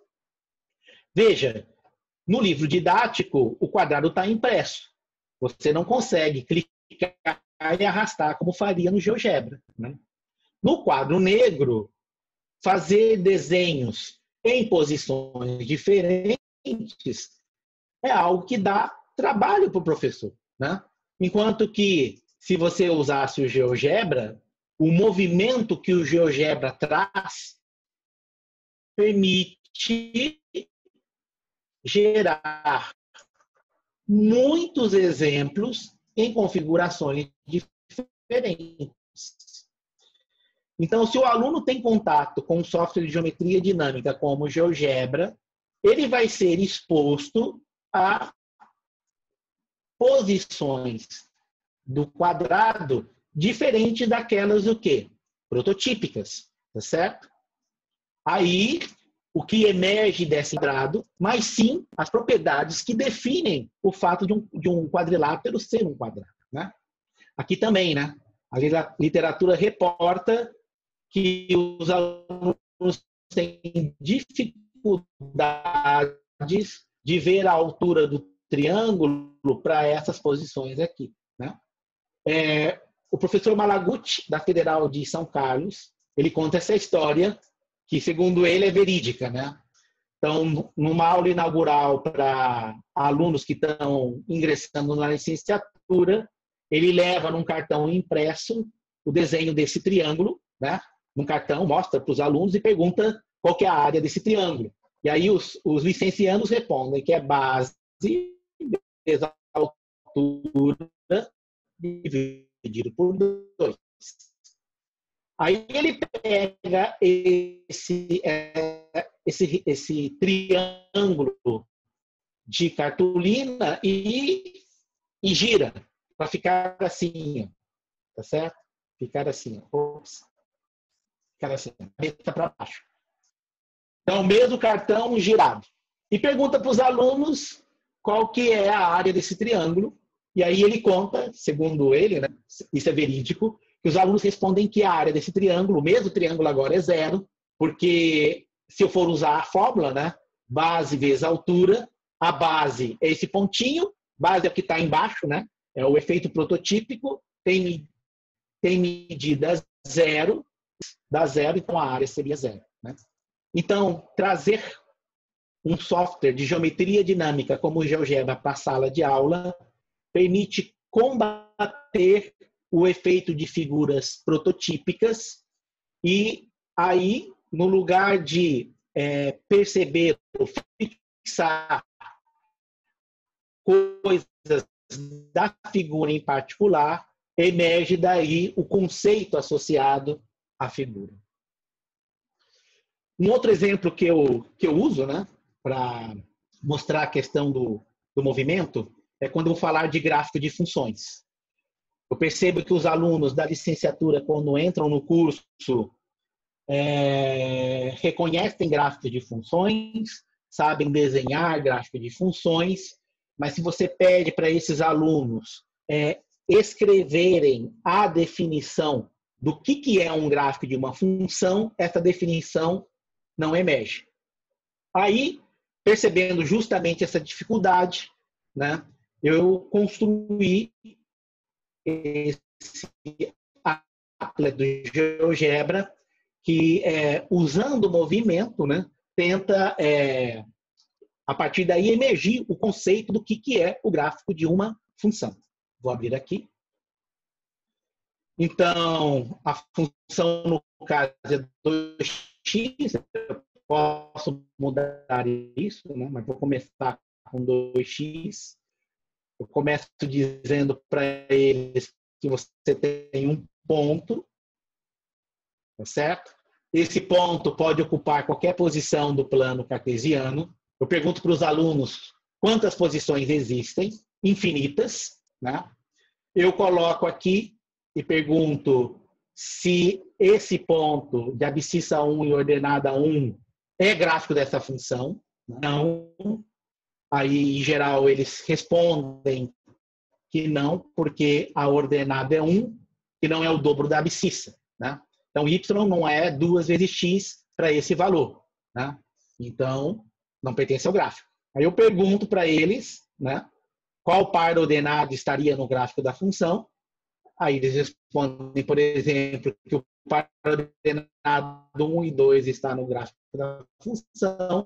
Veja, no livro didático, o quadrado está impresso. Você não consegue clicar e arrastar como faria no GeoGebra, né? No quadro negro, fazer desenhos em posições diferentes é algo que dá trabalho para o professor, né? Enquanto que, se você usasse o GeoGebra, o movimento que o GeoGebra traz permite gerar muitos exemplos em configurações diferentes. Então, se o aluno tem contato com um software de geometria dinâmica como o GeoGebra, ele vai ser exposto a posições do quadrado diferentes daquelas o quê? Prototípicas, tá certo? Aí, o que emerge desse quadrado, mas sim as propriedades que definem o fato de um quadrilátero ser um quadrado, né? Aqui também, né? A literatura reporta que os alunos têm dificuldades de ver a altura do triângulo para essas posições aqui, né? O professor Malaguti, da Federal de São Carlos, ele conta essa história que, segundo ele, é verídica, né? Então, numa aula inaugural para alunos que estão ingressando na licenciatura, ele leva num cartão impresso o desenho desse triângulo, né? Num cartão, mostra para os alunos e pergunta qual que é a área desse triângulo. E aí os licenciados respondem que é base vezes a altura dividido por 2. Aí ele pega esse triângulo de cartolina e gira para ficar assim, tá certo? Ficar assim, ficar assim, cabeça para baixo. Então, mesmo cartão girado. E pergunta para os alunos qual que é a área desse triângulo. E aí ele conta, segundo ele, né, isso é verídico, que os alunos respondem que a área desse triângulo, o mesmo triângulo agora é 0, porque se eu for usar a fórmula, né, base vezes altura, a base é esse pontinho, base é o que está embaixo, né, é o efeito prototípico, tem medida 0, dá 0, então a área seria 0. Né? Então, trazer um software de geometria dinâmica como o GeoGebra para a sala de aula permite combater o efeito de figuras prototípicas e aí, no lugar de perceber ou fixar coisas da figura em particular, emerge daí o conceito associado à figura. Um outro exemplo que eu uso, né, para mostrar a questão do movimento é quando eu vou falar de gráfico de funções. Eu percebo que os alunos da licenciatura, quando entram no curso, reconhecem gráficos de funções, sabem desenhar gráfico de funções, mas se você pede para esses alunos escreverem a definição do que é um gráfico de uma função, essa definição não emerge. Aí, percebendo justamente essa dificuldade, né, eu construí esse applet do GeoGebra que, usando o movimento, né, tenta, a partir daí, emergir o conceito do que é o gráfico de uma função. Vou abrir aqui. Então, a função, no caso, é 2x. Eu posso mudar isso, né? Mas vou começar com 2x. Eu começo dizendo para eles que você tem um ponto, tá certo? Esse ponto pode ocupar qualquer posição do plano cartesiano. Eu pergunto para os alunos quantas posições existem, infinitas, né? Eu coloco aqui e pergunto se esse ponto de abscissa 1 e ordenada 1 é gráfico dessa função. Não. Aí, em geral, eles respondem que não, porque a ordenada é 1, que não é o dobro da abscissa, né? Então, y não é 2 vezes x para esse valor, né? Então, não pertence ao gráfico. Aí eu pergunto para eles, né, qual par ordenado estaria no gráfico da função. Aí eles respondem, por exemplo, que o par ordenado 1 e 2 está no gráfico da função.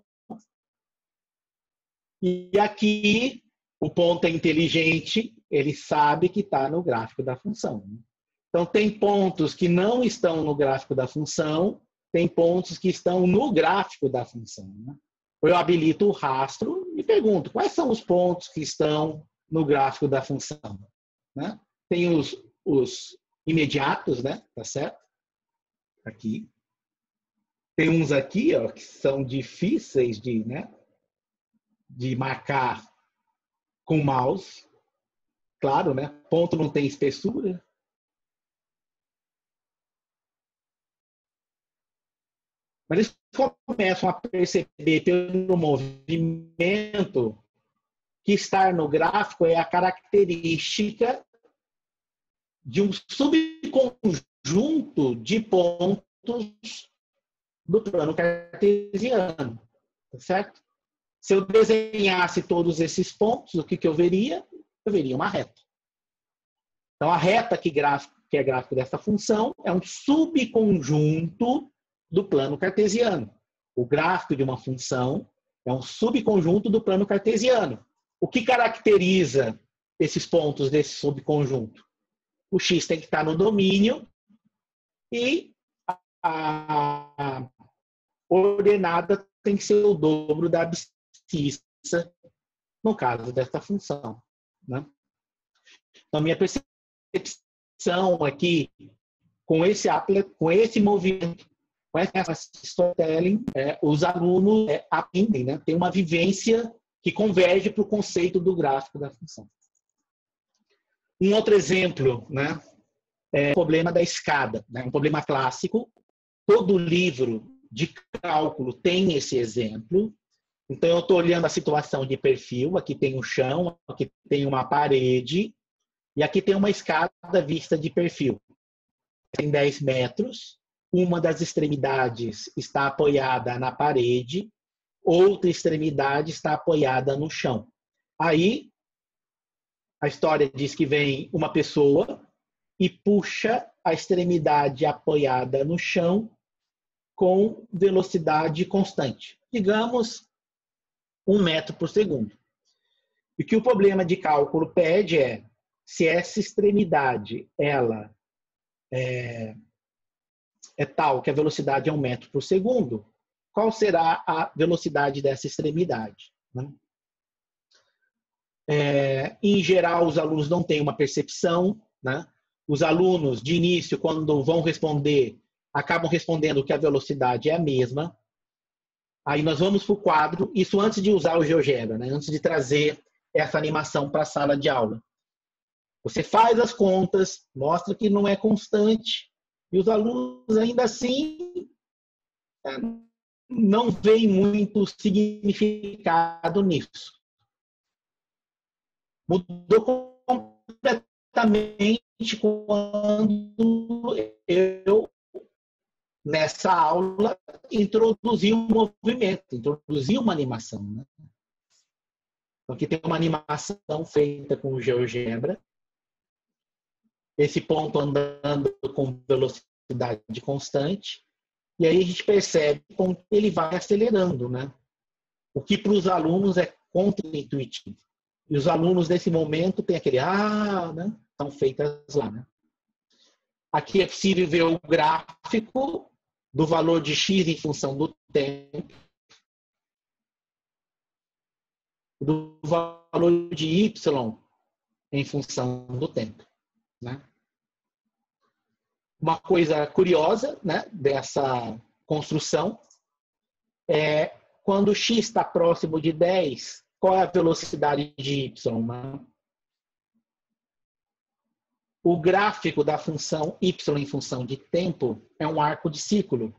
E aqui, o ponto é inteligente, ele sabe que está no gráfico da função. Então, tem pontos que não estão no gráfico da função, tem pontos que estão no gráfico da função, né? Eu habilito o rastro e pergunto quais são os pontos que estão no gráfico da função, né? Tem os imediatos, né? Tá certo? Aqui. Tem uns aqui, ó, que são difíceis de marcar com o mouse. Claro, né? Ponto não tem espessura. Mas eles começam a perceber pelo movimento que estar no gráfico é a característica de um subconjunto de pontos do plano cartesiano, tá certo? Se eu desenhasse todos esses pontos, o que eu veria? Eu veria uma reta. Então, a reta que é gráfico dessa função é um subconjunto do plano cartesiano. O gráfico de uma função é um subconjunto do plano cartesiano. O que caracteriza esses pontos desse subconjunto? O x tem que estar no domínio e a ordenada tem que ser o dobro da abscissa, no caso desta função, né? Então, minha percepção aqui, com esse applet, com esse movimento, com essa storytelling, os alunos aprendem, né? Tem uma vivência que converge para o conceito do gráfico da função. Um outro exemplo, né, é o problema da escada, né? Um problema clássico. Todo livro de cálculo tem esse exemplo. Então, eu estou olhando a situação de perfil. Aqui tem um chão, aqui tem uma parede e aqui tem uma escada vista de perfil. Tem 10 metros. Uma das extremidades está apoiada na parede, outra extremidade está apoiada no chão. Aí, a história diz que vem uma pessoa e puxa a extremidade apoiada no chão com velocidade constante. Digamos, 1 metro por segundo. E o que o problema de cálculo pede é se essa extremidade ela é tal que a velocidade é 1 metro por segundo, qual será a velocidade dessa extremidade, né? Em geral, os alunos não têm uma percepção, né? Os alunos, de início, quando vão responder, acabam respondendo que a velocidade é a mesma. Aí nós vamos para o quadro, isso antes de usar o GeoGebra, né? Antes de trazer essa animação para a sala de aula. Você faz as contas, mostra que não é constante, e os alunos ainda assim não veem muito significado nisso. Mudou completamente quando eu, nessa aula, introduzi um movimento, introduzi uma animação, né? Então, aqui tem uma animação feita com o GeoGebra. Esse ponto andando com velocidade constante. E aí a gente percebe como ele vai acelerando, né? O que para os alunos é contra-intuitivo. E os alunos, nesse momento, têm aquele né? Estão feitas lá, né? Aqui é possível ver o gráfico do valor de x em função do tempo, do valor de y em função do tempo, né? Uma coisa curiosa, né, dessa construção é quando x está próximo de 10, qual é a velocidade de y, né? O gráfico da função y em função de tempo é um arco de círculo.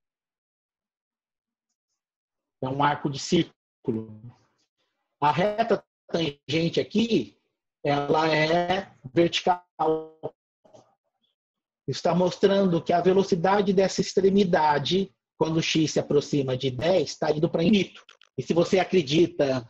É um arco de círculo. A reta tangente aqui, ela é vertical. Está mostrando que a velocidade dessa extremidade, quando x se aproxima de 10, está indo para infinito. E se você acredita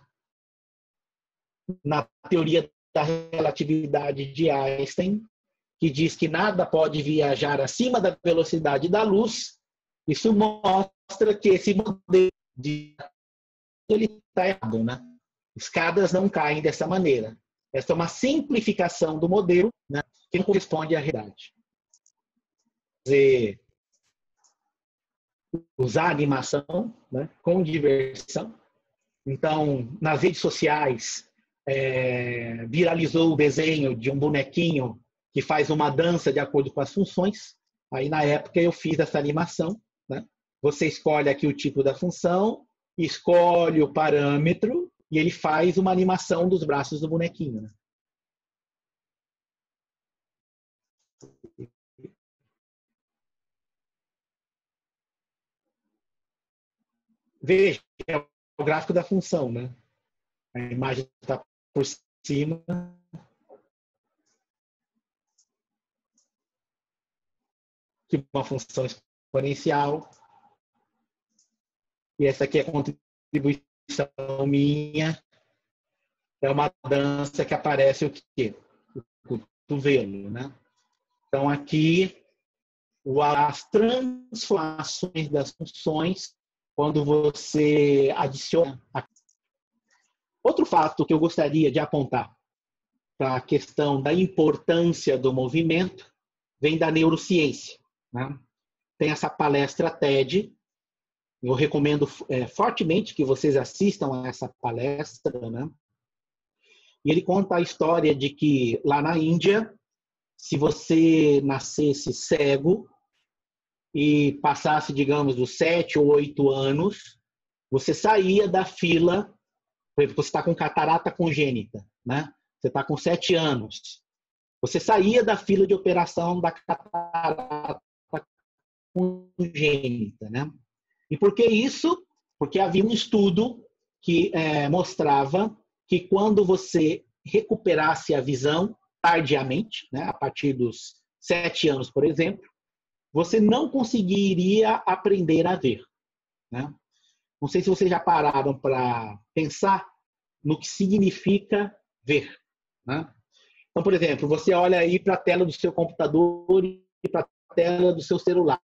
na teoria da relatividade de Einstein, que diz que nada pode viajar acima da velocidade da luz, isso mostra que esse modelo ele está errado, né? Escadas não caem dessa maneira. Essa é uma simplificação do modelo, né, que não corresponde à realidade. Usar animação, né, com diversão. Então, nas redes sociais, viralizou o desenho de um bonequinho que faz uma dança de acordo com as funções. Aí, na época, eu fiz essa animação, né? Você escolhe aqui o tipo da função, escolhe o parâmetro e ele faz uma animação dos braços do bonequinho, né? Veja, é o gráfico da função, né? A imagem está por cima. Que uma função exponencial. E essa aqui é a contribuição minha. É uma dança que aparece o quê? O cotovelo, né? Então, aqui, as transformações das funções, quando você adiciona. Outro fato que eu gostaria de apontar para a questão da importância do movimento vem da neurociência, né? Tem essa palestra TED, eu recomendo fortemente que vocês assistam a essa palestra, né? E ele conta a história de que lá na Índia, se você nascesse cego e passasse, digamos, dos 7 ou 8 anos, você saía da fila. Por exemplo, você está com catarata congênita, né? Você está com 7 anos. Você saía da fila de operação da catarata congênita, né? E por que isso? Porque havia um estudo que mostrava que quando você recuperasse a visão tardiamente, né, a partir dos 7 anos, por exemplo, você não conseguiria aprender a ver, né? Não sei se vocês já pararam para pensar no que significa ver, né? Então, por exemplo, você olha aí para a tela do seu computador e para a tela do seu celular.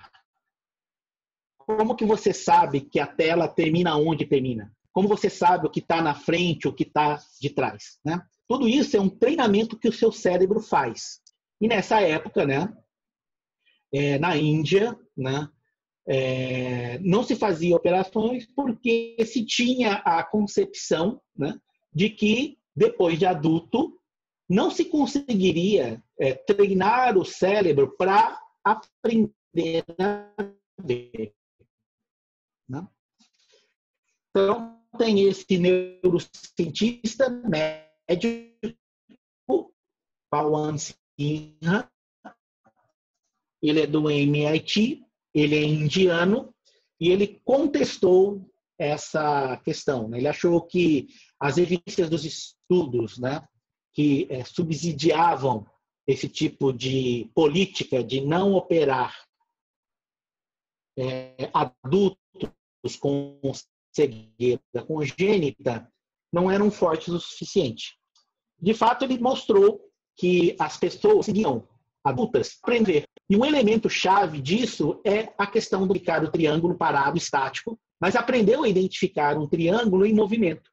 Como que você sabe que a tela termina onde termina? Como você sabe o que está na frente, o que está de trás, né? Tudo isso é um treinamento que o seu cérebro faz. E nessa época, né, na Índia, né, não se fazia operações porque se tinha a concepção, né, de que depois de adulto não se conseguiria treinar o cérebro para aprender a ver, né? Então, tem esse neurocientista médico, Pawan Sinha, ele é do MIT, ele é indiano, e ele contestou essa questão, né? Ele achou que as evidências dos estudos, né, que subsidiavam esse tipo de política de não operar adultos com cegueira congênita não eram fortes o suficiente. De fato, ele mostrou que as pessoas seguiam adultas aprender. E um elemento-chave disso é a questão do identificar o triângulo parado, estático, mas aprendeu a identificar um triângulo em movimento.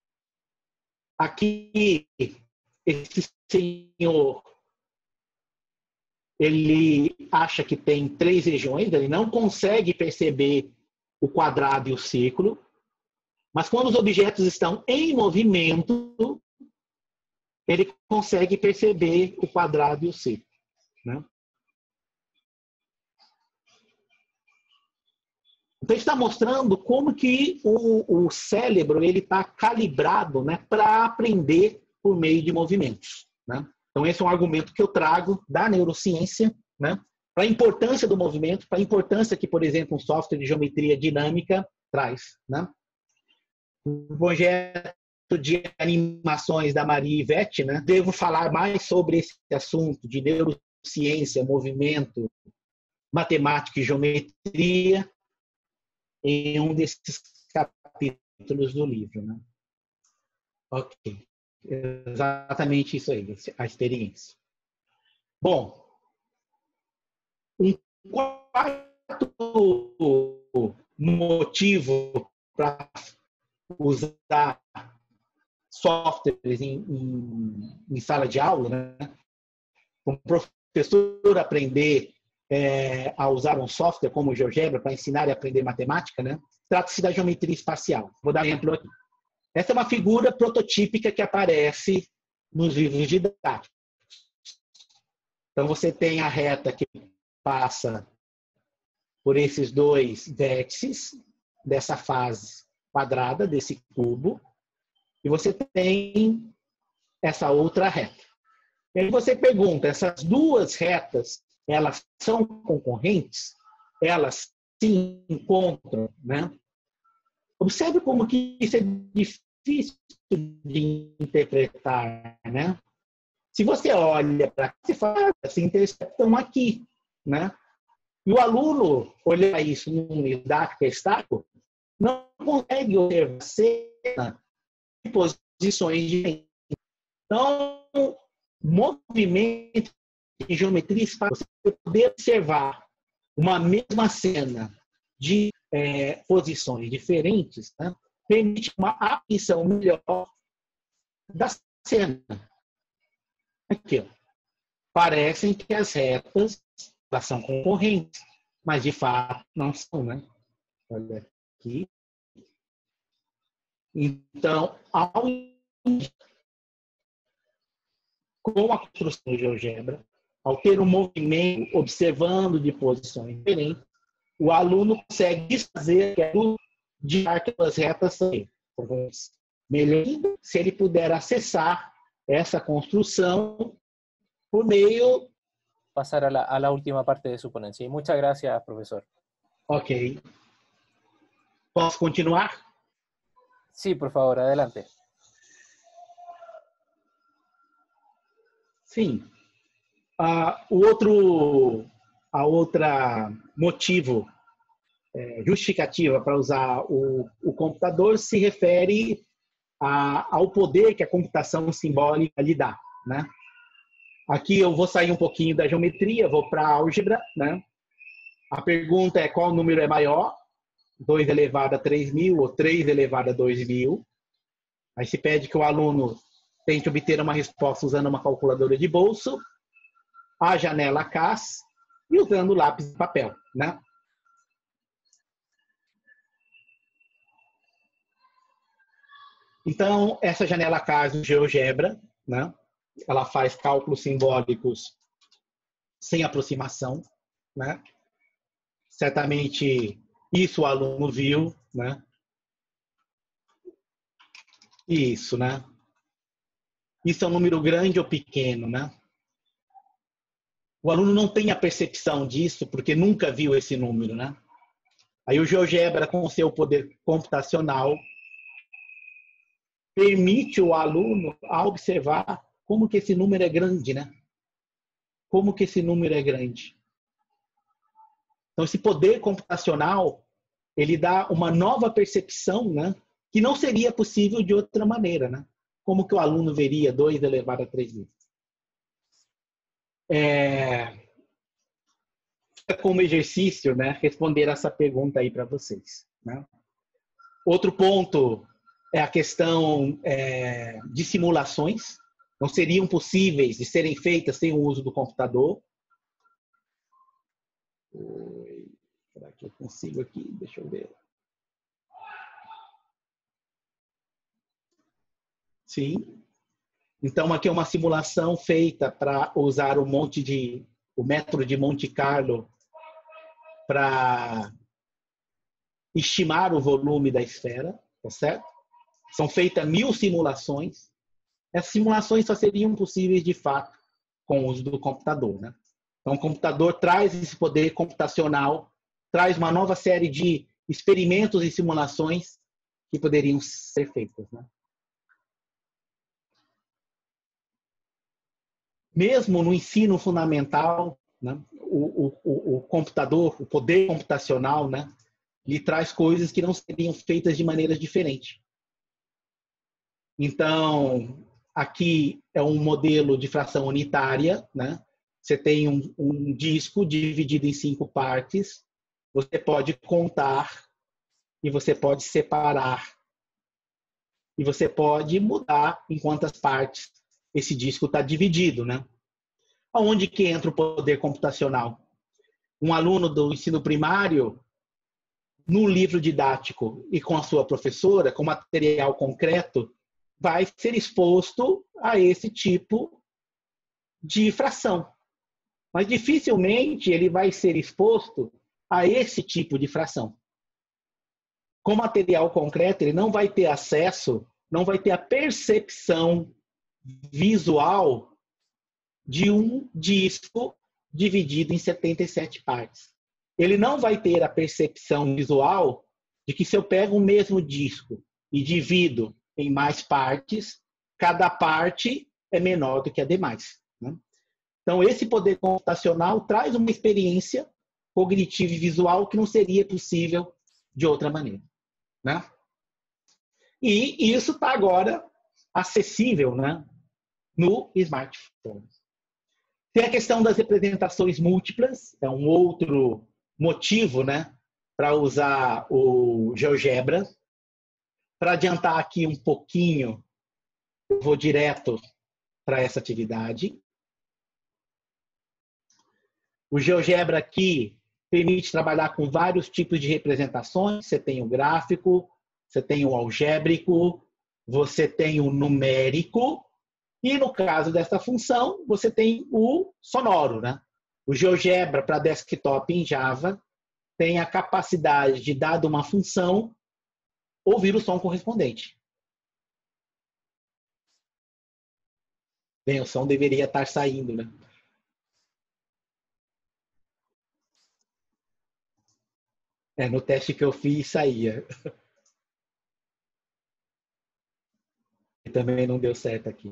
Aqui, esse senhor, ele acha que tem 3 regiões, ele não consegue perceber o quadrado e o círculo, mas quando os objetos estão em movimento, ele consegue perceber o quadrado e o círculo, né? Então, está mostrando como que o cérebro está calibrado, né, para aprender por meio de movimentos, né? Então, esse é um argumento que eu trago da neurociência, né, para a importância do movimento, para a importância que, por exemplo, um software de geometria dinâmica traz, né? O projeto de animações da Maria Ivete, né, devo falar mais sobre esse assunto de neurociência, movimento, matemática e geometria em um desses capítulos do livro, né? Ok. Exatamente isso aí, a experiência. Bom, um quarto motivo para usar softwares em sala de aula, né? Um professor aprender a usar um software como o GeoGebra para ensinar e aprender matemática, né? Trata-se da geometria espacial. Vou dar um exemplo aqui. Essa é uma figura prototípica que aparece nos livros didáticos. Então, você tem a reta que passa por esses 2 vértices dessa fase quadrada, desse cubo, e você tem essa outra reta. E aí você pergunta, essas 2 retas, elas são concorrentes? Elas se encontram, né? Observe como que isso é difícil de interpretar, né? Se você olha para cá, você fala, se interceptam aqui, né? E o aluno olhar isso num didático estático não consegue observar cena de posições diferentes. Então, movimento de geometria espacial, você poder observar uma mesma cena de posições diferentes, né, permite uma apreensão melhor da cena. Aqui, ó. Parecem que as retas elas são concorrentes, mas de fato não são, né? Olha aqui. Então, com a construção de GeoGebra, ao ter um movimento observando de posições diferentes, o aluno consegue desfazer de aquelas retas melhor se ele puder acessar essa construção por meio... Pasar a la última parte de su ponencia. Y muchas gracias, profesor. Ok. Posso continuar? Sí, por favor, adelante. Sim. A outra motivo, justificativa para usar o computador se refere ao poder que a computação simbólica lhe dá, né? Aqui eu vou sair um pouquinho da geometria, vou para a álgebra, né? A pergunta é qual número é maior, 2 elevado a 3.000 ou 3 elevado a 2.000. Aí se pede que o aluno tente obter uma resposta usando uma calculadora de bolso, a janela CAS e usando lápis e papel, né? Então, essa janela CARS do GeoGebra, né? Ela faz cálculos simbólicos sem aproximação, né? Certamente isso o aluno viu, né? Isso, né? Isso é um número grande ou pequeno, né? O aluno não tem a percepção disso porque nunca viu esse número, né? Aí o GeoGebra, com o seu poder computacional, permite o aluno a observar como que esse número é grande, né? Como que esse número é grande. Então, esse poder computacional, ele dá uma nova percepção, né? Que não seria possível de outra maneira, né? Como que o aluno veria 2 elevado a 3 vezes? Como exercício, né? Responder essa pergunta aí para vocês, né? Outro ponto é a questão de simulações. Não seriam possíveis de serem feitas sem o uso do computador. Será que eu consigo aqui? Deixa eu ver. Sim. Então, aqui é uma simulação feita para usar o método de Monte Carlo para estimar o volume da esfera, tá certo? São feitas 1000 simulações. Essas simulações só seriam possíveis, de fato, com o uso do computador, né? Então, o computador traz esse poder computacional, traz uma nova série de experimentos e simulações que poderiam ser feitas, né? Mesmo no ensino fundamental, né, o computador, o poder computacional, né, lhe traz coisas que não seriam feitas de maneiras diferentes. Então, aqui é um modelo de fração unitária, né? Você tem um disco dividido em 5 partes, você pode contar e você pode separar e você pode mudar em quantas partes esse disco está dividido, né? Onde que entra o poder computacional? Um aluno do ensino primário, no livro didático e com a sua professora, com material concreto, vai ser exposto a esse tipo de fração. Mas dificilmente ele vai ser exposto a esse tipo de fração. Com material concreto, ele não vai ter acesso, não vai ter a percepção visual de um disco dividido em 77 partes. Ele não vai ter a percepção visual de que se eu pego o mesmo disco e divido em mais partes, cada parte é menor do que a demais, né? Então, esse poder computacional traz uma experiência cognitiva e visual que não seria possível de outra maneira, né? E isso está agora acessível, né, no smartphone. Tem a questão das representações múltiplas, é um outro motivo, né, para usar o GeoGebra. Para adiantar aqui um pouquinho, eu vou direto para essa atividade. O GeoGebra aqui permite trabalhar com vários tipos de representações. Você tem o gráfico, você tem o algébrico, você tem o numérico e, no caso dessa função, você tem o sonoro, né? O GeoGebra para desktop em Java tem a capacidade de, dada uma função, ouvir o som correspondente. Bem, o som deveria estar saindo, né? No teste que eu fiz, saía. E também não deu certo aqui.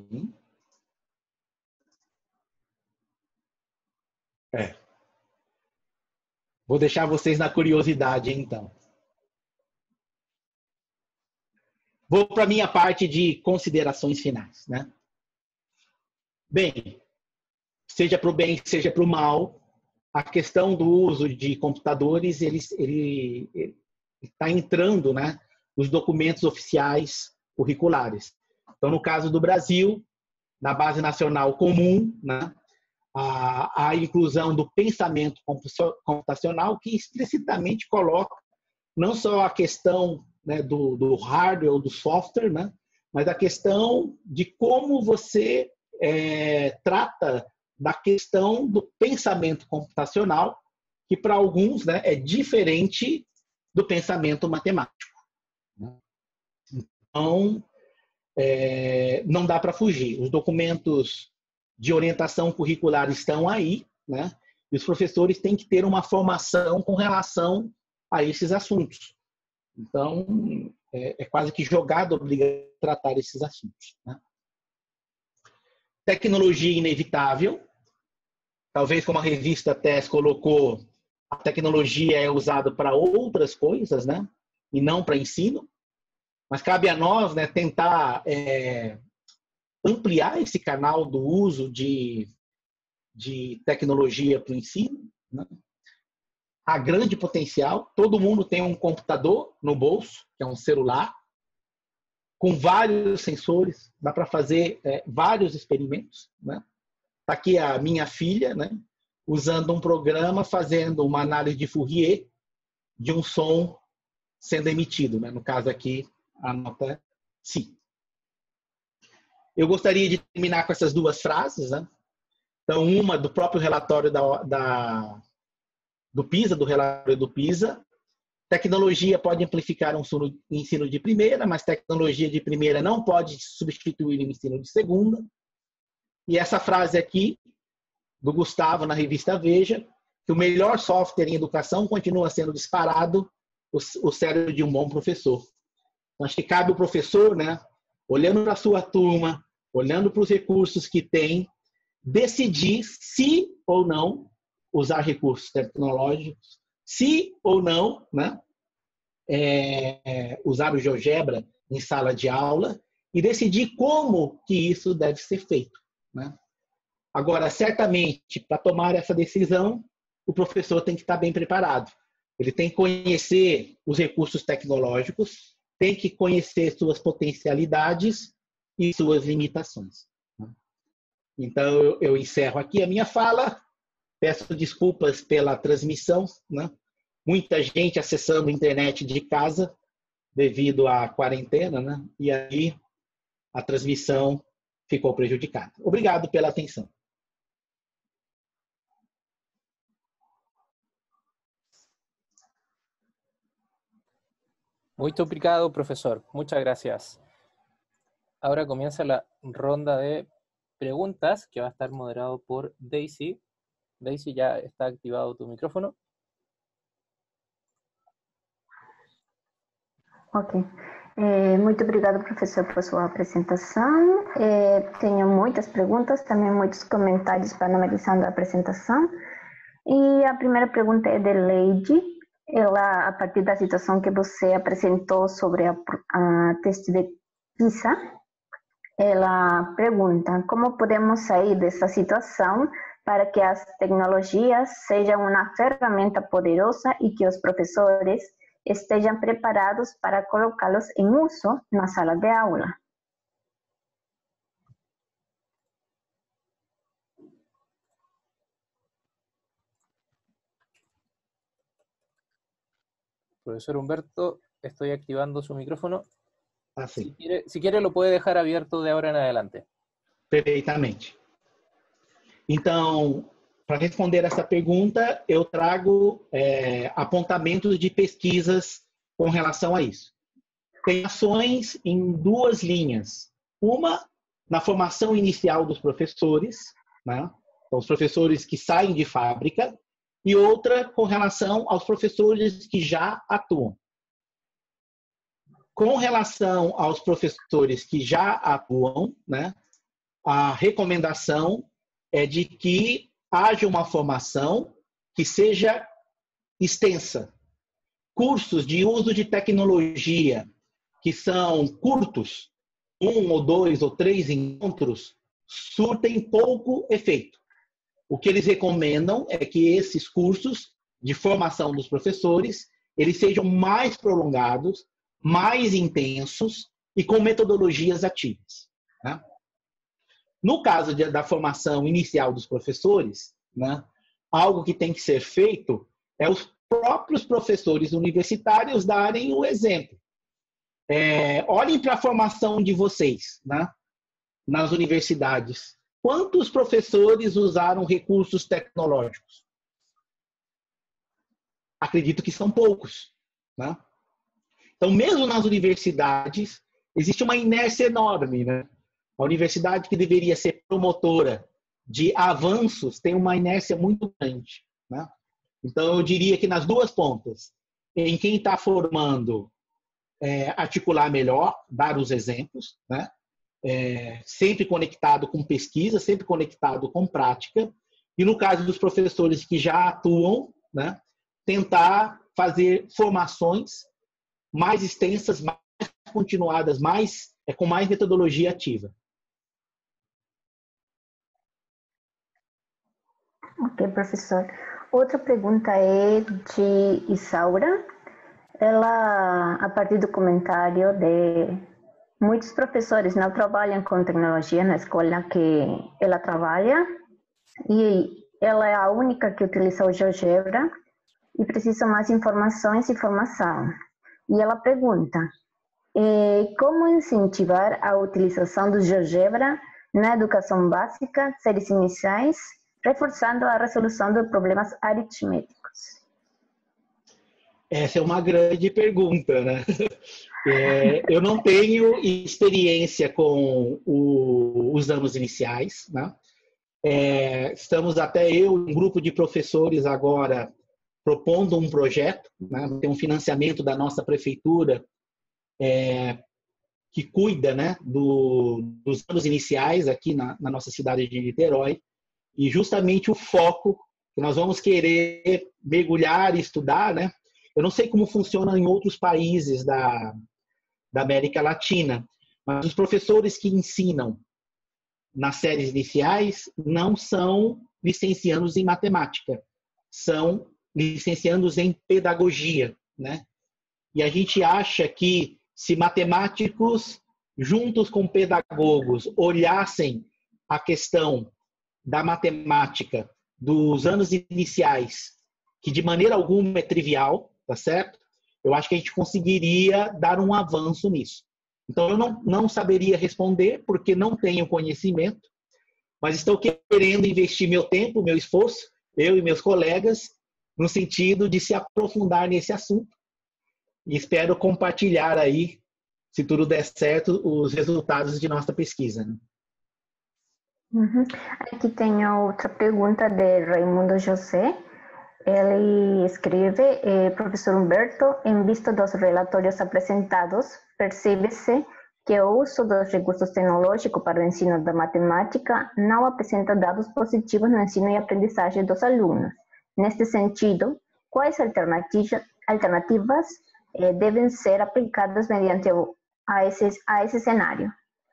Vou deixar vocês na curiosidade, então. Vou para a minha parte de considerações finais, né? Bem, seja para o bem, seja para o mal, a questão do uso de computadores, ele está entrando, né, nos documentos oficiais curriculares. Então, no caso do Brasil, na Base Nacional Comum, né, a inclusão do pensamento computacional, que explicitamente coloca não só a questão, né, do hardware ou do software, né, mas a questão de como você trata da questão do pensamento computacional, que para alguns, né, é diferente do pensamento matemático. Então, não dá para fugir. Os documentos de orientação curricular estão aí, né? E os professores têm que ter uma formação com relação a esses assuntos. Então, é quase que jogado obrigatório tratar esses assuntos, né? Tecnologia inevitável. Talvez, como a revista TES colocou, a tecnologia é usada para outras coisas, né? E não para ensino. Mas cabe a nós, né, tentar ampliar esse canal do uso de tecnologia para o ensino, né? Há grande potencial. Todo mundo tem um computador no bolso, que é um celular, com vários sensores. Dá para fazer vários experimentos, né? Está aqui a minha filha, né, usando um programa, fazendo uma análise de Fourier de um som sendo emitido, né? No caso aqui, a nota Si. Eu gostaria de terminar com essas duas frases, né? Então, uma do próprio relatório do PISA, do relatório do PISA. Tecnologia pode amplificar um ensino de primeira, mas tecnologia de primeira não pode substituir o ensino de segunda. E essa frase aqui, do Gustavo, na revista Veja, que o melhor software em educação continua sendo disparado o cérebro de um bom professor. Então, acho que cabe o professor, né, olhando para a sua turma, olhando para os recursos que tem, decidir se ou não usar recursos tecnológicos, se ou não, né, usar o GeoGebra em sala de aula e decidir como que isso deve ser feito, né? Agora, certamente, para tomar essa decisão, o professor tem que estar bem preparado. Ele tem que conhecer os recursos tecnológicos, tem que conhecer suas potencialidades e suas limitações. Então, eu encerro aqui a minha fala. Peço desculpas pela transmissão, né? Muita gente acessando a internet de casa devido à quarentena, né? E aí a transmissão ficou prejudicada. Obrigado pela atenção. Muito obrigado, profesor. Muchas gracias. Ahora comienza la ronda de preguntas que va a estar moderado por Daisy. Daisy, ya está activado tu micrófono. Ok. Muito obrigada, professor, por sua apresentação. Tenho muitas perguntas, também muitos comentários para analisando a apresentação. E a primeira pergunta é de Leide. Ela, a partir da situação que você apresentou sobre a teste de PISA, ela pergunta como podemos sair dessa situação para que as tecnologias sejam uma ferramenta poderosa e que os professores estejam preparados para colocá-los em uso na sala de aula. Profesor Humberto, estoy activando su micrófono. Assim. Si quiere, lo puede dejar abierto de ahora en adelante. Perfeitamente. Então, para responder essa pergunta, eu trago apontamentos de pesquisas com relação a isso. Tem ações em duas linhas. Uma, na formação inicial dos professores, né? Então, os professores que saem de fábrica, e outra com relação aos professores que já atuam. Com relação aos professores que já atuam, né, a recomendação é de que haja uma formação que seja extensa. Cursos de uso de tecnologia que são curtos, 1 ou 2 ou 3 encontros, surtem pouco efeito. O que eles recomendam é que esses cursos de formação dos professores, eles sejam mais prolongados, mais intensos e com metodologias ativas, né? No caso da formação inicial dos professores, né, algo que tem que ser feito é os próprios professores universitários darem o exemplo. Olhem para a formação de vocês, né, nas universidades. Quantos professores usaram recursos tecnológicos? Acredito que são poucos, né? Então, mesmo nas universidades, existe uma inércia enorme, né? A universidade, que deveria ser promotora de avanços, tem uma inércia muito grande, né? Então, eu diria que nas duas pontas, em quem está formando, articular melhor, dar os exemplos, né? Sempre conectado com pesquisa, sempre conectado com prática. E no caso dos professores que já atuam, né, tentar fazer formações mais extensas, mais continuadas, com mais metodologia ativa. Ok, professor. Outra pergunta é de Isaura. Ela, a partir do comentário de muitos professores não trabalham com tecnologia na escola que ela trabalha e ela é a única que utiliza o GeoGebra e precisa mais informações e formação. E ela pergunta, como incentivar a utilização do GeoGebra na educação básica, séries iniciais, reforçando a resolução de problemas aritméticos? Essa é uma grande pergunta, né? Eu não tenho experiência com os anos iniciais, né? Estamos até um grupo de professores agora propondo um projeto, né? Tem um financiamento da nossa prefeitura que cuida, né, dos anos iniciais aqui na nossa cidade de Niterói, e justamente o foco que nós vamos querer mergulhar e estudar, né? Eu não sei como funciona em outros países da América Latina, mas os professores que ensinam nas séries iniciais não são licenciandos em matemática, são licenciandos em pedagogia, né? E a gente acha que se matemáticos, juntos com pedagogos, olhassem a questão da matemática dos anos iniciais, que de maneira alguma é trivial, tá certo? Eu acho que a gente conseguiria dar um avanço nisso. Então, eu não saberia responder, porque não tenho conhecimento, mas estou querendo investir meu tempo, meu esforço, eu e meus colegas, no sentido de se aprofundar nesse assunto. E espero compartilhar aí, se tudo der certo, os resultados de nossa pesquisa, né? Uhum. Aqui tem outra pergunta de Raimundo José. Ele escreve, professor Humberto, em vista dos relatórios apresentados, percebe-se que o uso dos recursos tecnológicos para o ensino da matemática não apresenta dados positivos no ensino e aprendizagem dos alunos. Neste sentido, quais alternativas devem ser aplicadas mediante a esse cenário?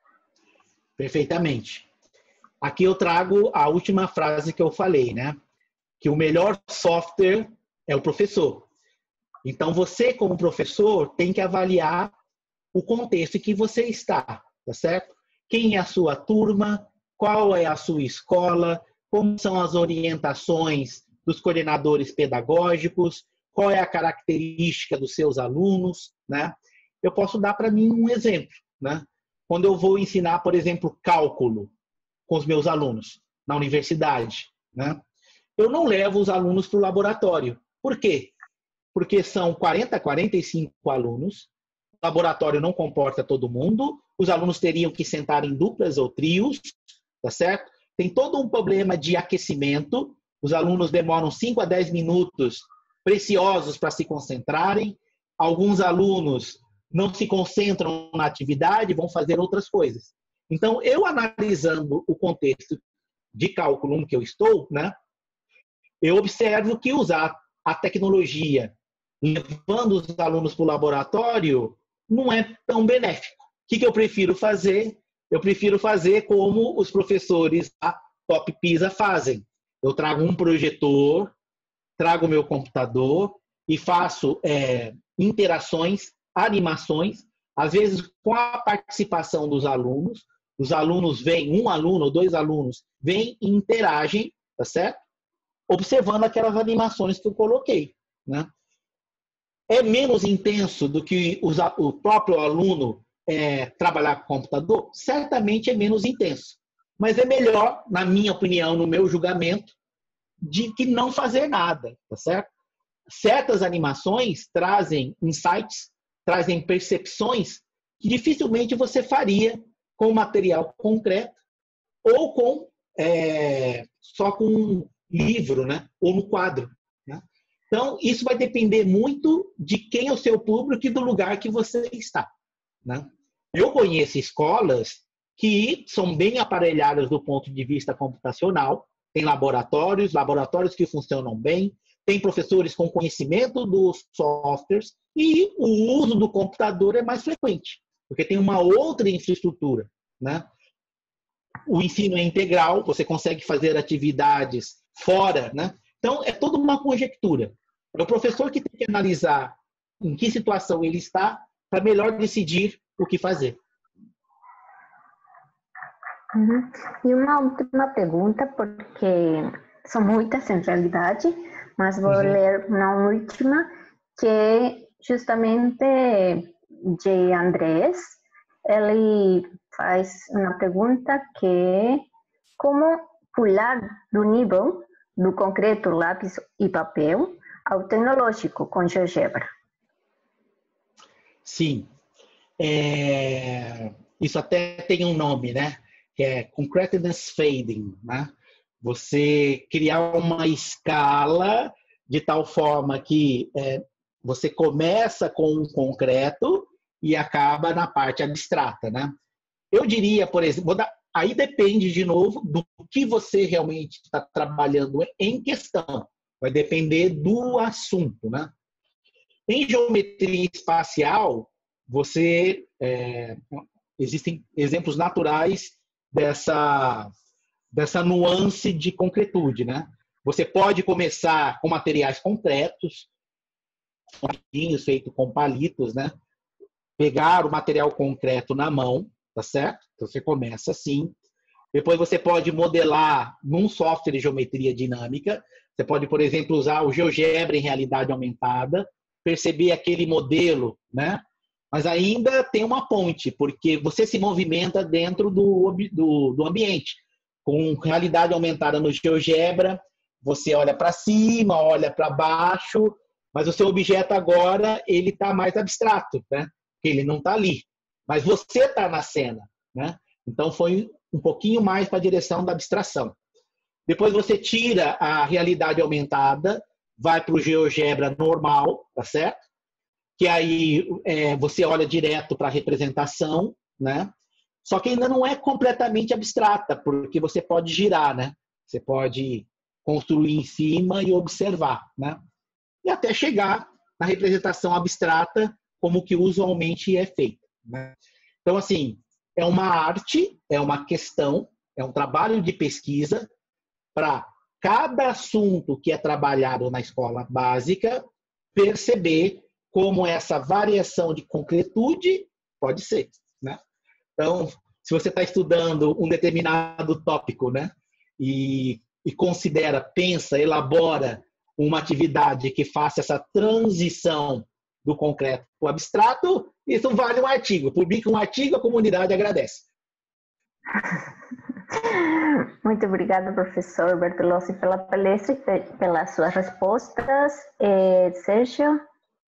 Perfeitamente. Aqui eu trago a última frase que eu falei, né? Que o melhor software é o professor. Então, você, como professor, tem que avaliar o contexto em que você está, tá certo? Quem é a sua turma, qual é a sua escola, como são as orientações dos coordenadores pedagógicos, qual é a característica dos seus alunos, né? Eu posso dar para mim um exemplo, né? Quando eu vou ensinar, por exemplo, cálculo com os meus alunos na universidade, né? Eu não levo os alunos para o laboratório. Por quê? Porque são 40, 45 alunos, o laboratório não comporta todo mundo, os alunos teriam que sentar em duplas ou trios, tá certo? Tem todo um problema de aquecimento, os alunos demoram 5 a 10 minutos preciosos para se concentrarem, alguns alunos não se concentram na atividade, vão fazer outras coisas. Então, eu analisando o contexto de cálculo 1 que eu estou, né? Eu observo que usar a tecnologia levando os alunos para o laboratório não é tão benéfico. O que eu prefiro fazer? Eu prefiro fazer como os professores da Top Pisa fazem. Eu trago um projetor, trago o meu computador e faço interações, animações, às vezes com a participação dos alunos. Os alunos vêm, um aluno ou 2 alunos, vêm e interagem, tá certo? Observando aquelas animações que eu coloquei, né? É menos intenso do que o próprio aluno trabalhar com computador? Certamente é menos intenso. Mas é melhor, na minha opinião, no meu julgamento, de que não fazer nada, tá certo? Certas animações trazem insights, trazem percepções que dificilmente você faria com material concreto ou só com um livro, né? Ou no quadro. Né? Então, isso vai depender muito de quem é o seu público e do lugar que você está. Né? Eu conheço escolas que são bem aparelhadas do ponto de vista computacional, tem laboratórios que funcionam bem, tem professores com conhecimento dos softwares e o uso do computador é mais frequente, porque tem uma outra infraestrutura. Né? O ensino é integral, você consegue fazer atividades fora. Né? Então, é toda uma conjectura. É o professor que tem que analisar em que situação ele está para melhor decidir o que fazer. Uhum. E uma última pergunta, porque são muitas em realidade, mas vou ler uma última, que é justamente de Andrés. Ele faz uma pergunta que é como pular do nível do concreto, lápis e papel ao tecnológico com GeoGebra. Sim. Isso até tem um nome, né? Que é concreteness fading, né? Você criar uma escala de tal forma que você começa com um concreto e acaba na parte abstrata, né? Eu diria, por exemplo, aí depende de novo do que você realmente está trabalhando em questão. Vai depender do assunto, né? Em geometria espacial, existem exemplos naturais dessa nuance de concretude, né? Você pode começar com materiais concretos, feito com palitos, né? Pegar o material concreto na mão, tá certo? Então você começa assim. Depois você pode modelar num software de geometria dinâmica. Você pode, por exemplo, usar o GeoGebra em realidade aumentada, perceber aquele modelo, né? Mas ainda tem uma ponte, porque você se movimenta dentro do ambiente. Com realidade aumentada no GeoGebra, você olha para cima, olha para baixo, mas o seu objeto agora ele está mais abstrato, né? Ele não está ali. Mas você está na cena, né? Então foi um pouquinho mais para a direção da abstração. Depois você tira a realidade aumentada, vai para o GeoGebra normal, tá certo? Que aí você olha direto para a representação, né? Só que ainda não é completamente abstrata, porque você pode girar, né? Você pode construir em cima e observar, né? E até chegar na representação abstrata, como que usualmente é feita. Né? Então, assim, é uma arte, é uma questão, é um trabalho de pesquisa para cada assunto que é trabalhado na escola básica perceber como essa variação de concretude pode ser. Né? Então, se você está estudando um determinado tópico, né, e considera, pensa, elabora uma atividade que faça essa transição do concreto para o abstrato, isso vale um artigo. Publica um artigo, a comunidade agradece. Muito obrigada, professor Bertolozzi, pela palestra e pelas suas respostas. Sergio.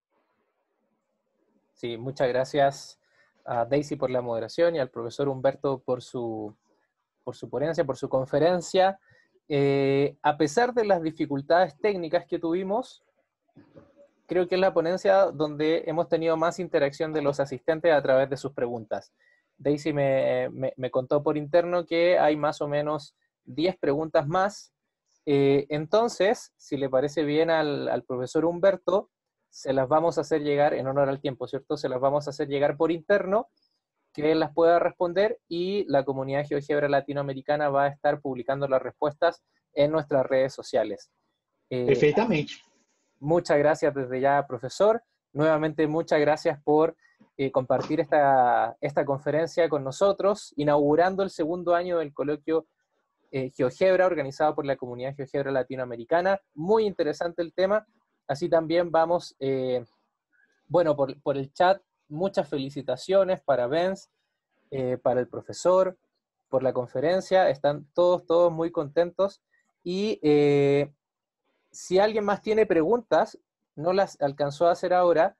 Sí, muchas gracias a Daisy por la moderación y al profesor Humberto por su ponencia, por su conferencia. A pesar de las dificultades técnicas que tuvimos, creo que es la ponencia donde hemos tenido más interacción de los asistentes a través de sus preguntas. Daisy me contó por interno que hay más o menos 10 preguntas más. Entonces, si le parece bien al profesor Humberto, se las vamos a hacer llegar, en honor al tiempo, ¿cierto? Se las vamos a hacer llegar por interno, que él las pueda responder, y la comunidad GeoGebra latinoamericana va a estar publicando las respuestas en nuestras redes sociales. Perfectamente. Muchas gracias desde ya, profesor. Nuevamente, muchas gracias por compartir esta conferencia con nosotros, inaugurando el segundo año del coloquio GeoGebra, organizado por la comunidad GeoGebra latinoamericana. Muy interesante el tema. Así también vamos bueno, por el chat, muchas felicitaciones para Benz, para el profesor, por la conferencia. Están todos muy contentos. Y si alguien más tiene preguntas, no las alcanzó a hacer ahora,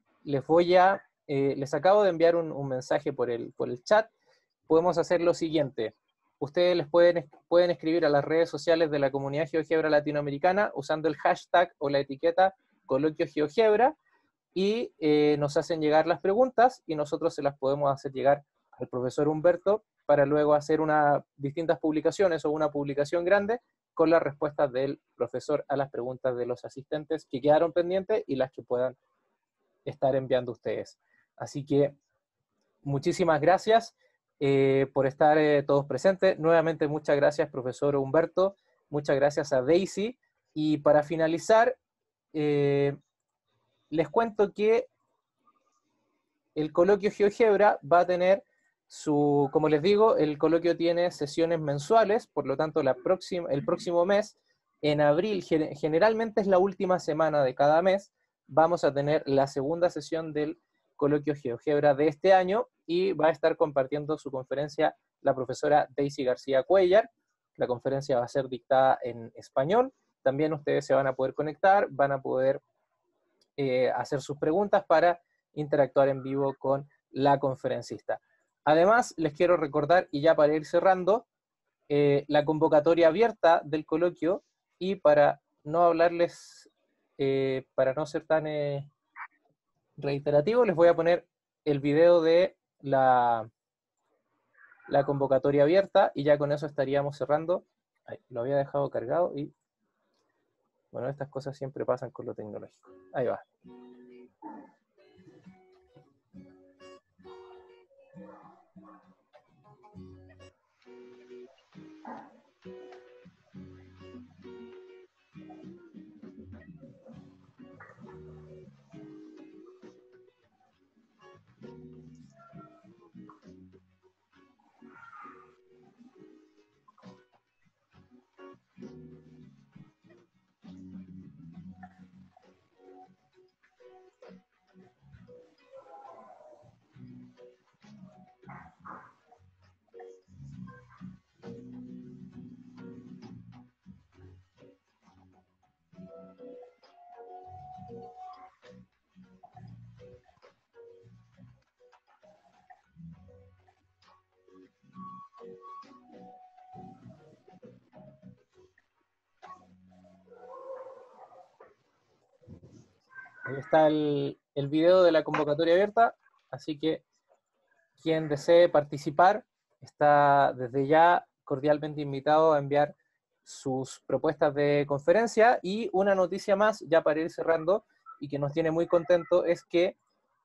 les acabo de enviar un mensaje por el chat. Podemos hacer lo siguiente. Ustedes les pueden escribir a las redes sociales de la comunidad GeoGebra latinoamericana usando el hashtag o la etiqueta Coloquio GeoGebra y nos hacen llegar las preguntas y nosotros se las podemos hacer llegar al profesor Humberto para luego hacer distintas publicaciones o una publicación grande con las respuestas del profesor a las preguntas de los asistentes que quedaron pendientes y las que puedan estar enviando ustedes. Así que muchísimas gracias por estar todos presentes. Nuevamente muchas gracias, profesor Humberto. Muchas gracias a Daisy. Y para finalizar, les cuento que el coloquio GeoGebra va a tener como les digo, el coloquio tiene sesiones mensuales, por lo tanto el próximo mes, en abril, generalmente es la última semana de cada mes, vamos a tener la segunda sesión del coloquio GeoGebra de este año y va a estar compartiendo su conferencia la profesora Daisy García Cuellar. La conferencia va a ser dictada en español. También ustedes se van a poder conectar, van a poder hacer sus preguntas para interactuar en vivo con la conferencista. Además, les quiero recordar, y ya para ir cerrando, la convocatoria abierta del coloquio, y para no hablarles, para no ser tan reiterativo, les voy a poner el video de la convocatoria abierta, y ya con eso estaríamos cerrando. Ay, lo había dejado cargado, y bueno, estas cosas siempre pasan con lo tecnológico. Ahí va. Ahí está el video de la convocatoria abierta, así que quien desee participar está desde ya cordialmente invitado a enviar sus propuestas de conferencia. Y una noticia más, ya para ir cerrando, y que nos tiene muy contentos, es que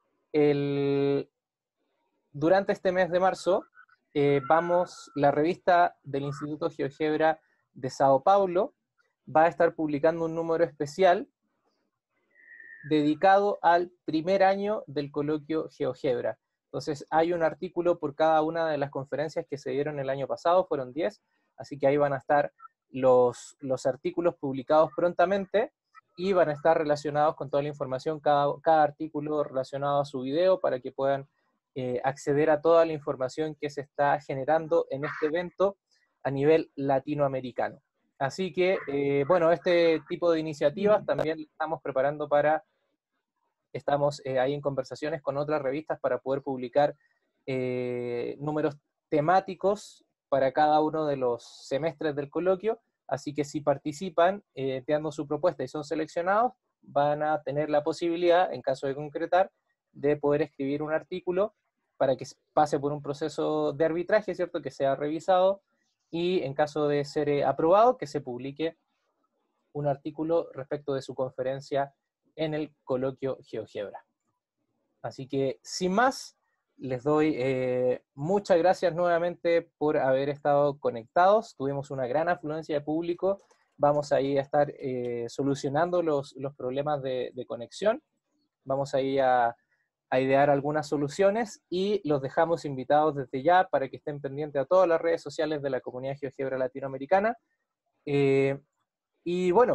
durante este mes de marzo, la revista del Instituto GeoGebra de Sao Paulo va a estar publicando un número especial dedicado al primer año del coloquio GeoGebra. Entonces hay un artículo por cada una de las conferencias que se dieron el año pasado, fueron 10, así que ahí van a estar los artículos publicados prontamente y van a estar relacionados con toda la información, cada artículo relacionado a su video, para que puedan acceder a toda la información que se está generando en este evento a nivel latinoamericano. Así que, bueno, este tipo de iniciativas también estamos preparando estamos ahí en conversaciones con otras revistas para poder publicar números temáticos para cada uno de los semestres del coloquio, así que si participan enviando su propuesta y son seleccionados, van a tener la posibilidad, en caso de concretar, de poder escribir un artículo para que pase por un proceso de arbitraje, ¿cierto?, que sea revisado, y en caso de ser aprobado, que se publique un artículo respecto de su conferencia en el coloquio GeoGebra. Así que, sin más, les doy muchas gracias nuevamente por haber estado conectados. Tuvimos una gran afluencia de público. Vamos ahí a estar solucionando los problemas de conexión. Vamos ahí a idear algunas soluciones y los dejamos invitados desde ya para que estén pendientes a todas las redes sociales de la comunidad GeoGebra latinoamericana. Y bueno,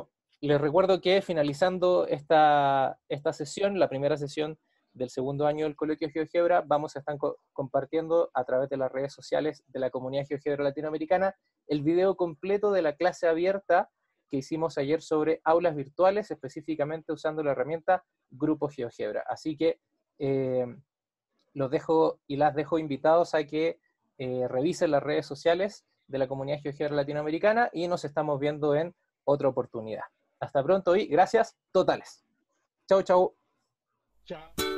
les recuerdo que finalizando esta sesión, la primera sesión del segundo año del Colegio de GeoGebra, vamos a estar compartiendo a través de las redes sociales de la comunidad GeoGebra latinoamericana el video completo de la clase abierta que hicimos ayer sobre aulas virtuales, específicamente usando la herramienta Grupo GeoGebra. Así que los dejo y las dejo invitados a que revisen las redes sociales de la comunidad GeoGebra latinoamericana y nos estamos viendo en otra oportunidad. Hasta pronto y gracias totales. Chau, chau. Chao.